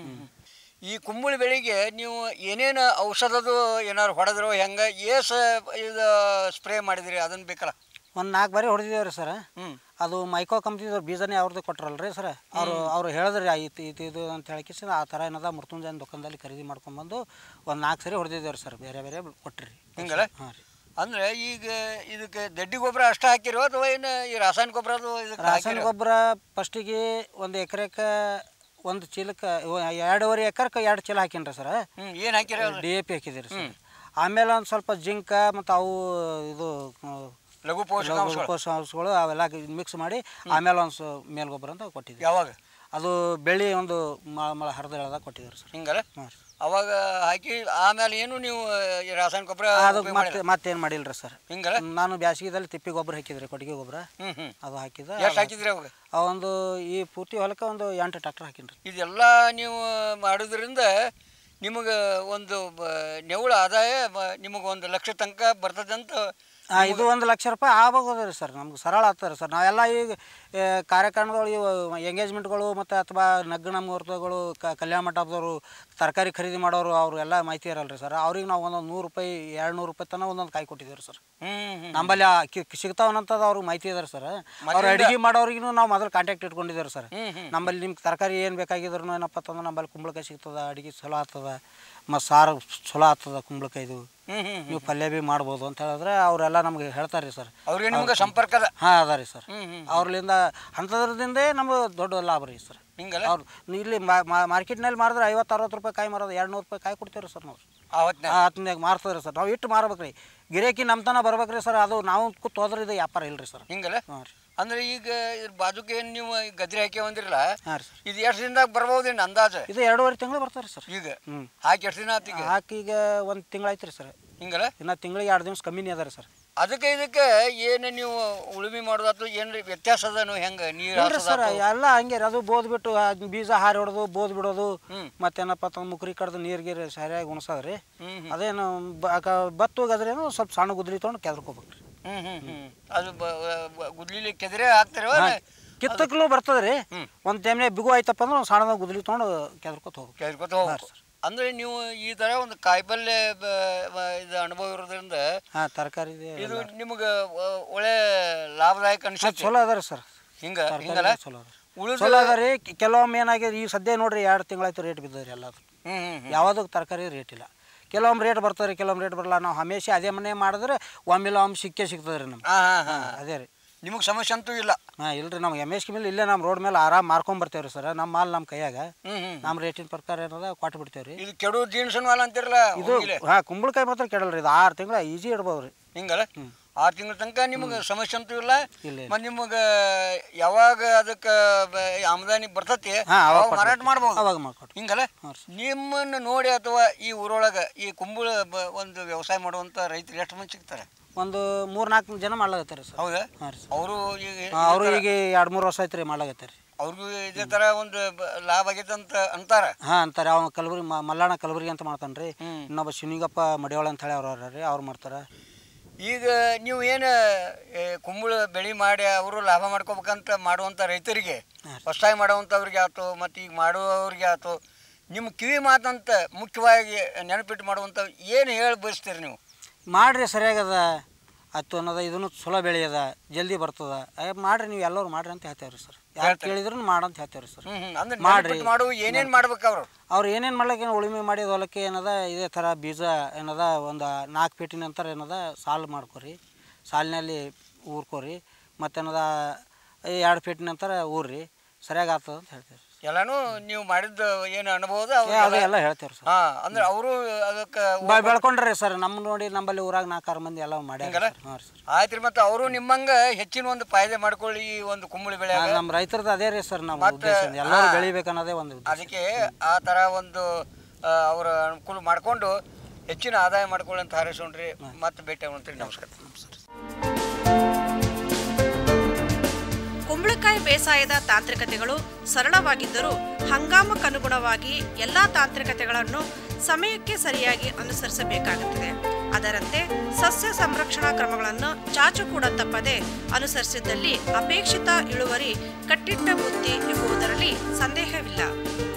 ಈ ಕುಂಬಳ ಬೆಳೆಗೆ ನೀವು ಏನೇನು ಔಷಧದು ಏನಾದ್ರು ಹೊಡೆದ್ರು ಹೆಂಗೆ ಏಸ ಇದು ಸ್ಪ್ರೇ ಮಾಡಿದ್ರಿ ಅದನ್ನು ಬೇಕಲ್ಲ? ಒಂದು ನಾಲ್ಕು ಬಾರಿ ಹೊಡೆದಿದ್ದೇವ್ರಿ ಸರ್. ಅದು ಮೈಕೋ ಕಂಪ್ನಿದವ್ರು ಬೀಜನೇ ಅವ್ರದ್ದು ಕೊಟ್ಟರಲ್ರಿ ಸರ್. ಅವರು ಅವ್ರು ಹೇಳಿದ್ರಿ ಐತಿ ಇದು ಇದು ಅಂತ ಹೇಳಿಕಿಸಿ ಆ ಥರ ಏನದ ಮೃತ್ಯುಂಜಯನ ದುಕಾನದಲ್ಲಿ ಖರೀದಿ ಮಾಡ್ಕೊಂಡ್ಬಂದು ಒಂದು ನಾಲ್ಕು ಸರಿ ಹೊಡೆದಿದ್ದೇವ್ರಿ ಸರ್. ಬೇರೆ ಬೇರೆ ಕೊಟ್ಟಿರಿ ಹಿಂಗಲ್ಲ? ಹಾಂ ರೀ. ಅಂದರೆ ಈಗ ಇದಕ್ಕೆ ದಡ್ಡಿ ಗೊಬ್ಬರ ಅಷ್ಟೇ ಹಾಕಿರೋ ಅಥವಾ ಏನು ಈ ರಾಸಾಯನಿಕ ಗೊಬ್ಬರ? ಅದು ಇದಕ್ಕೆ ರಾಸಾಯನಿಕ ಗೊಬ್ಬರ ಫಸ್ಟಿಗೆ ಒಂದು ಎಕರೆಕ್ಕೆ ಒಂದು ಚೀಲಕ್ಕೆ ಎರಡೂವರೆ ಎಕರೆಗೆ ಎರಡು ಚೀಲ ಹಾಕಿನ್ರಿ ಸರ್. ಏನು ಹಾಕಿರ? ಡಿ ಎ ಪಿ ಹಾಕಿದ್ದೀರಿ ಸರ್. ಆಮೇಲೆ ಒಂದು ಸ್ವಲ್ಪ ಜಿಂಕ ಮತ್ತು ಅವು ಇದು ಲಘು ಪೋಷಕಾಂಶಗಳು ಅವೆಲ್ಲ ಮಿಕ್ಸ್ ಮಾಡಿ ಆಮೇಲೆ ಒಂದು ಮೇಲ್ ಗೊಬ್ಬರ ಅಂತ ಕೊಟ್ಟಿದ್ದೀವಿ. ಯಾವಾಗ? ಅದು ಬೆಳೆ ಒಂದು ಮಳ ಮಳ ಹರಿದ ಎಳ್ದಾಗ ಕೊಟ್ಟಿದ್ದೀರಿ ಸರ್. ಹಿಂಗಲ್ಲ? ಹಾಂ ರೀ. ಅವಾಗ ಹಾಕಿ ಆಮೇಲೆ ಏನು ನೀವು ಈ ರಾಸಾಯನಿಕ ಗೊಬ್ಬರ ಅದು ಮತ್ತೆ ಮತ್ತೇನು ಮಾಡಿಲ್ರಿ ಸರ್. ಹಿಂಗಲ್ಲ ನಾನು ಬ್ಯಾಸಿಗೆದಲ್ಲಿ ತಿಪ್ಪಿ ಗೊಬ್ಬರ ಹಾಕಿದ್ರಿ, ಕೊಟ್ಟಿಗೆ ಗೊಬ್ಬರ. ಹ್ಞೂ ಹ್ಞೂ ಅದು ಹಾಕಿದ. ಎಷ್ಟು ಹಾಕಿದ್ರಿ ಅವಾಗ? ಆ ಒಂದು ಈ ಪೂರ್ತಿ ಹೊಲಕ್ಕೆ ಒಂದು ಎಂಟು ಟ್ರ್ಯಾಕ್ಟರ್ ಹಾಕಿನ್ರಿ. ಇದೆಲ್ಲ ನೀವು ಮಾಡೋದ್ರಿಂದ ನಿಮಗೆ ಒಂದು ನೆವಳ ಆದಾಯ ನಿಮಗೆ ಒಂದು ಲಕ್ಷ ತನಕ ಬರ್ತದೆ ಅಂತ. ಇದು ಒಂದು ಲಕ್ಷ ರೂಪಾಯಿ ಆಗ್ಬೋದ್ರಿ ಸರ್, ನಮ್ಗೆ ಸರಳ ಆಗ್ತದೆ ಸರ್. ನಾವೆಲ್ಲ ಈಗ ಕಾರ್ಯಕ್ರಮಗಳು, ಇವು ಎಂಗೇಜ್ಮೆಂಟ್ಗಳು ಮತ್ತು ಅಥವಾ ನಗ್ನ ಮುಹೂರ್ತಗಳು, ಕಲ್ಯಾಣ ಮಂಟಪದವರು, ತರಕಾರಿ ಖರೀದಿ ಮಾಡೋರು, ಅವರು ಎಲ್ಲ ಮಾಹಿತಿ ಇರಲ್ರಿ ಸರ್. ಅವ್ರಿಗೆ ನಾವು ಒಂದೊಂದು ನೂರು ರೂಪಾಯಿ ಎರಡು ನೂರು ರೂಪಾಯಿ ತನಕ ಒಂದೊಂದು ಕಾಯಿ ಕೊಟ್ಟಿದ್ದೀವಿ ಸರ್. ನಮ್ಮಲ್ಲಿ ಸಿಗ್ತಾವನಂತದ್ದು ಅವ್ರಿಗೆ ಮಾಹಿತಿ ಇದಾರೆ ಸರ್. ಅವ್ರು ಅಡುಗೆ ಮಾಡೋರಿಗೂ ನಾವು ಮೊದಲು ಕಾಂಟ್ಯಾಕ್ಟ್ ಇಟ್ಕೊಂಡಿದ್ದೀವಿ ಸರ್. ನಮ್ಮಲ್ಲಿ ನಿಮ್ಗೆ ತರಕಾರಿ ಏನು ಬೇಕಾಗಿದ್ರು ಏನಪ್ಪ ಅಂತಂದ್ರೆ ನಮ್ಮಲ್ಲಿ ಕುಂಬಳಕಾಯಿ ಸಿಗ್ತದೆ, ಅಡುಗೆ ಚಲೋ ಆಗ್ತದೆ, ಮತ್ತು ಸಾರು ಚಲೋ ಆಗ್ತದೆ ಕುಂಬಳಕಾಯಿದು, ನೀವು ಪಲ್ಯ ಭೀ ಮಾಡ್ಬೋದು ಅಂತ ಹೇಳಿದ್ರೆ ಅವರೆಲ್ಲ ನಮ್ಗೆ ಹೇಳ್ತಾರೆ ರೀ ಸರ್. ಅವ್ರಿಗೆ ನಿಮ್ಗೆ ಸಂಪರ್ಕದ ಹಾಂ ಅದ ರೀ ಸರ್. ಅವ್ರಲಿಂದ ಅಂಥದ್ರದಿಂದೇ ನಮ್ಗೆ ದೊಡ್ಡ ಲಾಭ ರೀ ಸರ್. ಹಿಂಗಲ್ಲ ಅವ್ರು ಇಲ್ಲಿ ಮಾರ್ಕೆಟ್ನಲ್ಲಿ ಮಾರಿದ್ರೆ ಐವತ್ತು ಅರವತ್ತು ರೂಪಾಯಿ ಕಾಯಿ ಮಾರೋದು, ಎರಡು ನೂರು ರೂಪಾಯಿ ಕಾಯಿ ಕೊಡ್ತೀವಿ ರೀ ಸರ್ ನಾವು. ಹತ್ತನಾಗ ಮಾರ್ತದೆ ಸರ್. ನಾವು ಇಟ್ಟು ಮಾರ್ಬೇಕು ರೀ, ಗಿರಾಕಿ ನಮ್ಮ ತನಕ ಬರ್ಬೇಕು ರೀ ಸರ್. ಅದು ನಾವು ಕೂತ್ ಹೋದ್ರೆ ಇದು ವ್ಯಾಪಾರ ಇಲ್ಲ ರೀ ಸರ್. ಹಿಂಗಲ್ಲ. ಹಾಂ ರೀ. ಅಂದ್ರೆ ಈಗ ಇದ್ರ ಬಾಜುಕ್ಕೆ ಏನು ನೀವು ಗದ್ರಿ ಹಾಕಿ ಬಂದಿರಲ್ಲ, ಹಾಂ ರೀ ಸರ್. ಇದು ಎಷ್ಟು ದಿನದಾಗ ಬರ್ಬೋದೇನು ಅಂದಾಜು? ಇದು ಎರಡೂವರೆ ತಿಂಗಳು ಬರ್ತಾರೆ ರೀ ಸರ್. ಈಗ ಹ್ಞೂ ಹಾಕಿ ಎಷ್ಟು ದಿನ ಆತು? ಈಗ ಹಾಕಿ ಈಗ ಒಂದು ತಿಂಗಳು ಆಯ್ತು ರೀ ಸರ್. ಹಿಂಗಲ್ಲ. ಇನ್ನು ತಿಂಗಳಿಗೆ ಎರಡು ದಿವ್ಸ ಕಮ್ಮಿನೇ ಅದ ರೀ ಸರ್. ಅದಕ್ಕೆ ಇದಕ್ಕೆ ಏನು ನೀವು ಉಳುಮೆ ಮಾಡೋದಾತು ಏನು ವ್ಯತ್ಯಾಸ ಅದನು? ಹೆಂಗೆ ನೀರು ಸರ್ ಎಲ್ಲ ಹಂಗೆ ರೀ. ಅದು ಬೋದ್ ಬಿಟ್ಟು ಬೀಜ ಹಾರಿ ಹೊಡೆದು ಬೋದ್ ಬಿಡೋದು, ಮತ್ತೇನಪ್ಪ ಅಂತಂದು ಮುಕ್ರಿ ಕಡ್ದು ನೀರು ಗೀರು ಸರಿಯಾಗಿ ಉಣಿಸೋದು ರೀ. ಅದೇನು ಬತ್ತು ಗದ್ರೇನು ಸ್ವಲ್ಪ ಸಣ್ಣ ಗುದ್ಲಿ ತೊಗೊಂಡು ಕೆದ್ರಕೋಬೇಕು ರೀ. ಹ್ಞೂ ಹ್ಞೂ ಹ್ಞೂ ಅದು ಗುದ್ಲಿ ಕೆದರೆ ಹಾಕ್ತಾರೆ. ಕಿತ್ತಕ್ಲೂ ಬರ್ತದೆ ರೀ. ಒಂದು ಟೈಮ್ನಾಗ ಬಿಗು ಆಯ್ತಪ್ಪ ಅಂದ್ರೆ ಒಂದು ಸಣ್ಣದಾಗ ಗುದ್ಲಿ ತೊಗೊಂಡು ಕೆದ್ರಕೋತ ಹೋಗ್ಬೇಕು. ಕೆದ್ರಕೋತ ಹೋಗ್ಬೇಕು ಸರ್. ಅಂದರೆ ನೀವು ಈ ಥರ ಒಂದು ಕಾಯಿಪಲ್ಯ ಇದು ಅನುಭವ ಇರೋದ್ರಿಂದ ಹಾಂ ತರಕಾರಿ ಇದು ನಿಮ್ಗೆ ಒಳ್ಳೆ ಲಾಭದಾಯಕ ಅನ್ಸುತ್ತೆ. ಚಲೋ ಅದ ರೀ ಸರ್. ಹಿಂಗೆ ಹಿಂಗಲ್ಲ ಚಲೋ ಅದ ಚಲೋ ಅದ ರೀ. ಕೆಲವೊಮ್ಮೆ ಏನಾಗಿದೆ, ಈಗ ಸದ್ಯ ನೋಡ್ರಿ ಎರಡು ತಿಂಗಳಾಯ್ತು ರೇಟ್ ಬಿದ್ದದ ರೀ ಎಲ್ಲದು. ಯಾವುದಕ್ಕೆ ತರಕಾರಿ ರೇಟ್ ಇಲ್ಲ. ಕೆಲವೊಮ್ಮೆ ರೇಟ್ ಬರ್ತದೆ ರೀ, ಕೆಲವೊಮ್ಮೆ ರೇಟ್ ಬರಲ್ಲ. ನಾವು ಹಮೇಶ ಅದೇ ಮನೆ ಮಾಡಿದ್ರೆ ಒಮ್ಮೆಲ್ಲ ಒಮ್ಮೆ ಸಿಕ್ಕೇ ಸಿಗ್ತದೆ ರೀ ನಮ್ಗೆ. ಹಾಂ ಹಾಂ ಅದೇ ರೀ. ನಿಮಗೆ ಸಮಸ್ಯೆ ಅಂತೂ ಇಲ್ಲ? ಹಾಂ ಇಲ್ಲ ರೀ. ನಮ್ಗೆ ಎಮ್ ಎಸ್ ಕೆ ಮೇಲೆ ಇಲ್ಲೇ ನಮ್ಮ ರೋಡ್ ಮೇಲೆ ಆರಾಮ್ ಮಾರ್ಕೊಂಡ್ ಬರ್ತೇವೆ ರೀ ಸರ್. ನಮ್ಮ ಮಾಲ್ ನಮ್ಮ ಕೈಯಾಗ ನಮ್ಮ ರೇಟಿನ ಪ್ರಕಾರ ಏನದ ಕೊಟ್ಟು ಬಿಡ್ತೇವೆ ರೀ. ಇದು ಕೆಡು ಜೀನ್ಸನ್ ಮಾಲ್ ಅಂತಿರಲ್ಲ ಇದು. ಹಾಂ ಕುಂಬಳಕಾಯಿ ಮಾತ್ರ ಕೆಡಲ್ಲ ರೀ. ಇದು ಆರು ತಿಂಗಳು ಈಜಿ ಇಡ್ಬೋದು ರೀ. ಹಿಂಗಲ್ಲ. ಆರು ತಿಂಗಳ ತನಕ ನಿಮ್ಗೆ ಸಮಸ್ಯೆ ಅಂತೂ ಇಲ್ಲ. ಮತ್ತು ನಿಮಗೆ ಯಾವಾಗ ಅದಕ್ಕೆ ಆಮದಾನಿ ಬರ್ತತಿ ಅವಾಗ ಮಾರಾಟ ಮಾಡ್ಬೋದು. ಅವಾಗ ಮಾಡ್ಕೊಟ್ಟು ಹಿಂಗಲ್ಲ. ನಿಮ್ಮನ್ನು ನೋಡಿ ಅಥವಾ ಈ ಊರೊಳಗೆ ಈ ಕುಂಬಳ ಒಂದು ವ್ಯವಸಾಯ ಮಾಡುವಂಥ ರೈತರು ಎಷ್ಟು ಮಂದಿ ಸಿಗ್ತಾರೆ? ಒಂದು ಮೂರು ನಾಲ್ಕು ಜನ ಮಾಡ್ಲಾಗತ್ತಾರೆ ಸರ್. ಹೌದಾ? ಹಾಂ ರೀ. ಅವರು ಈಗ ಅವರು ಈಗ ಎರಡು ಮೂರು ವರ್ಷ ಆಯ್ತು ರೀ ಮಾಡ್ಲಾಗತ್ತಾರೆ. ಅವ್ರಿಗೂ ಇದೇ ಥರ ಒಂದು ಲಾಭ ಆಗೈತೆ ಅಂತ ಅಂತಾರೆ. ಹಾಂ ಅಂತಾರೆ. ಅವ್ನು ಕಲಬುರ್ಗಿ ಮಲ್ಲಾಣ ಕಲಬುರ್ಗಿ ಅಂತ ಮಾಡ್ತಾನೆ ರೀ. ಇನ್ನೊಬ್ಬ ಶಿವನಿಗಪ್ಪ ಮಡಿವಾಳ ಅಂತ ಹೇಳಿ ಅವ್ರ ರೀ, ಅವ್ರು ಮಾಡ್ತಾರೆ. ಈಗ ನೀವು ಏನು ಕುಂಬಳ ಬೆಳೆ ಮಾಡಿ ಅವರು ಲಾಭ ಮಾಡ್ಕೋಬೇಕಂತ ಮಾಡುವಂಥ ರೈತರಿಗೆ, ಹೊಸದಾಗಿ ಮಾಡೋವಂಥವ್ರಿಗೆ ಆಯ್ತು ಮತ್ತು ಈಗ ಮಾಡುವವ್ರಿಗೆ ಆಯ್ತು, ನಿಮ್ಮ ಕಿವಿ ಮಾತಂತ ಮುಖ್ಯವಾಗಿ ನೆನಪಿಟ್ಟು ಮಾಡುವಂಥ ಏನು ಹೇಳಿ ಬಯಸ್ತೀರಿ ನೀವು? ಮಾಡಿರಿ ಸರಿಯಾಗದ ಆಯ್ತು ಅನ್ನೋದ, ಇದನ್ನು ಚಲೋ ಬೆಳೆ ಅದ, ಜಲ್ದಿ ಬರ್ತದ, ಮಾಡ್ರಿ ನೀವು ಎಲ್ಲರೂ ಮಾಡ್ರಿ ಅಂತ ಹೇಳ್ತೇವೆ ರೀ ಸರ್. ಯಾರು ಕೇಳಿದ್ರು ಮಾಡಂತ ಹೇಳ್ತೇವೆ ರೀ ಸರ್. ಮಾಡ್ರಿ ಮಾಡು. ಏನೇನು ಮಾಡ್ಬೇಕು ಅವರು? ಅವ್ರು ಏನೇನು ಮಾಡ್ಲಿಕ್ಕೆ ಏನು ಉಳುಮೆ ಮಾಡಿ ಹೊಲಕ್ಕೆ ಏನದ ಇದೇ ಥರ ಬೀಜ ಏನದ ಒಂದು ನಾಲ್ಕು ಫೀಟಿನ ನಂತರ ಏನದ ಸಾಲು ಮಾಡ್ಕೊರಿ, ಸಾಲಿನಲ್ಲಿ ಊರ್ಕೋರಿ, ಮತ್ತೇನದ ಎರಡು ಫೀಟಿನ ನಂತರ ಊರ್ರಿ, ಸರಿಯಾಗಿ ಆಗ್ತದೆ ಅಂತ ಹೇಳ್ತೇವೆ. ಎಲ್ಲಾನು ನೀವು ಮಾಡಿದ ಏನು ಅನುಭವದ ಎಲ್ಲ ಹೇಳ್ತೇವೆ ಸರ್. ಹಾಂ ಅಂದ್ರೆ ಅವರು ಅದಕ್ಕೆ ಬೆಳ್ಕೊಂಡ್ರಿ ಸರ್. ನಮ್ಮ ನೋಡಿ ನಮ್ಮಲ್ಲಿ ಊರಾಗ ನಾಲ್ಕಾರು ಮಂದಿ ಎಲ್ಲ ಮಾಡ್ಯಾರ. ಹಾಂ ಸರ್. ಆಯ್ತು ರೀ. ಮತ್ತು ಅವರು ನಿಮ್ಮಂಗೆ ಹೆಚ್ಚಿನ ಒಂದು ಫಾಯ್ದೆ ಮಾಡ್ಕೊಳ್ಳಿ ಈ ಒಂದು ಕುಂಬಳಿ ಬೆಳೆ. ನಮ್ಮ ರೈತರದ್ದು ಅದೇ ರೀ ಸರ್. ನಮ್ಮ ಉದ್ದೇಶ ಎಲ್ಲರೂ ಬೆಳಿಬೇಕನ್ನೋದೇ ಒಂದು. ಅದಕ್ಕೆ ಆ ಥರ ಒಂದು ಅವರ ಅನುಕೂಲ ಮಾಡಿಕೊಂಡು ಹೆಚ್ಚಿನ ಆದಾಯ ಮಾಡ್ಕೊಳ್ಳಿ ಅಂತ ಹಾರೈಸೋಣ್ರಿ. ಮತ್ತೆ ಭೇಟಿ ಆಗೋಣ್ರಿ. ನಮಸ್ಕಾರ. ನಮಸ್ಕಾರ. ಕುಂಬಳಕಾಯಿ ಬೇಸಾಯದ ತಾಂತ್ರಿಕತೆಗಳು ಸರಳವಾಗಿದ್ದರೂ ಹಂಗಾಮಕ್ಕನುಗುಣವಾಗಿ ಎಲ್ಲ ತಾಂತ್ರಿಕತೆಗಳನ್ನು ಸಮಯಕ್ಕೆ ಸರಿಯಾಗಿ ಅನುಸರಿಸಬೇಕಾಗುತ್ತದೆ. ಅದರಂತೆ ಸಸ್ಯ ಸಂರಕ್ಷಣಾ ಕ್ರಮಗಳನ್ನು ಚಾಚು ಕೂಡ ತಪ್ಪದೆ ಅನುಸರಿಸಿದ್ದಲ್ಲಿ ಅಪೇಕ್ಷಿತ ಇಳುವರಿ ಕಟ್ಟಿಟ್ಟ ಬುತ್ತಿ ಎಂಬುದರಲ್ಲಿ ಸಂದೇಹವಿಲ್ಲ.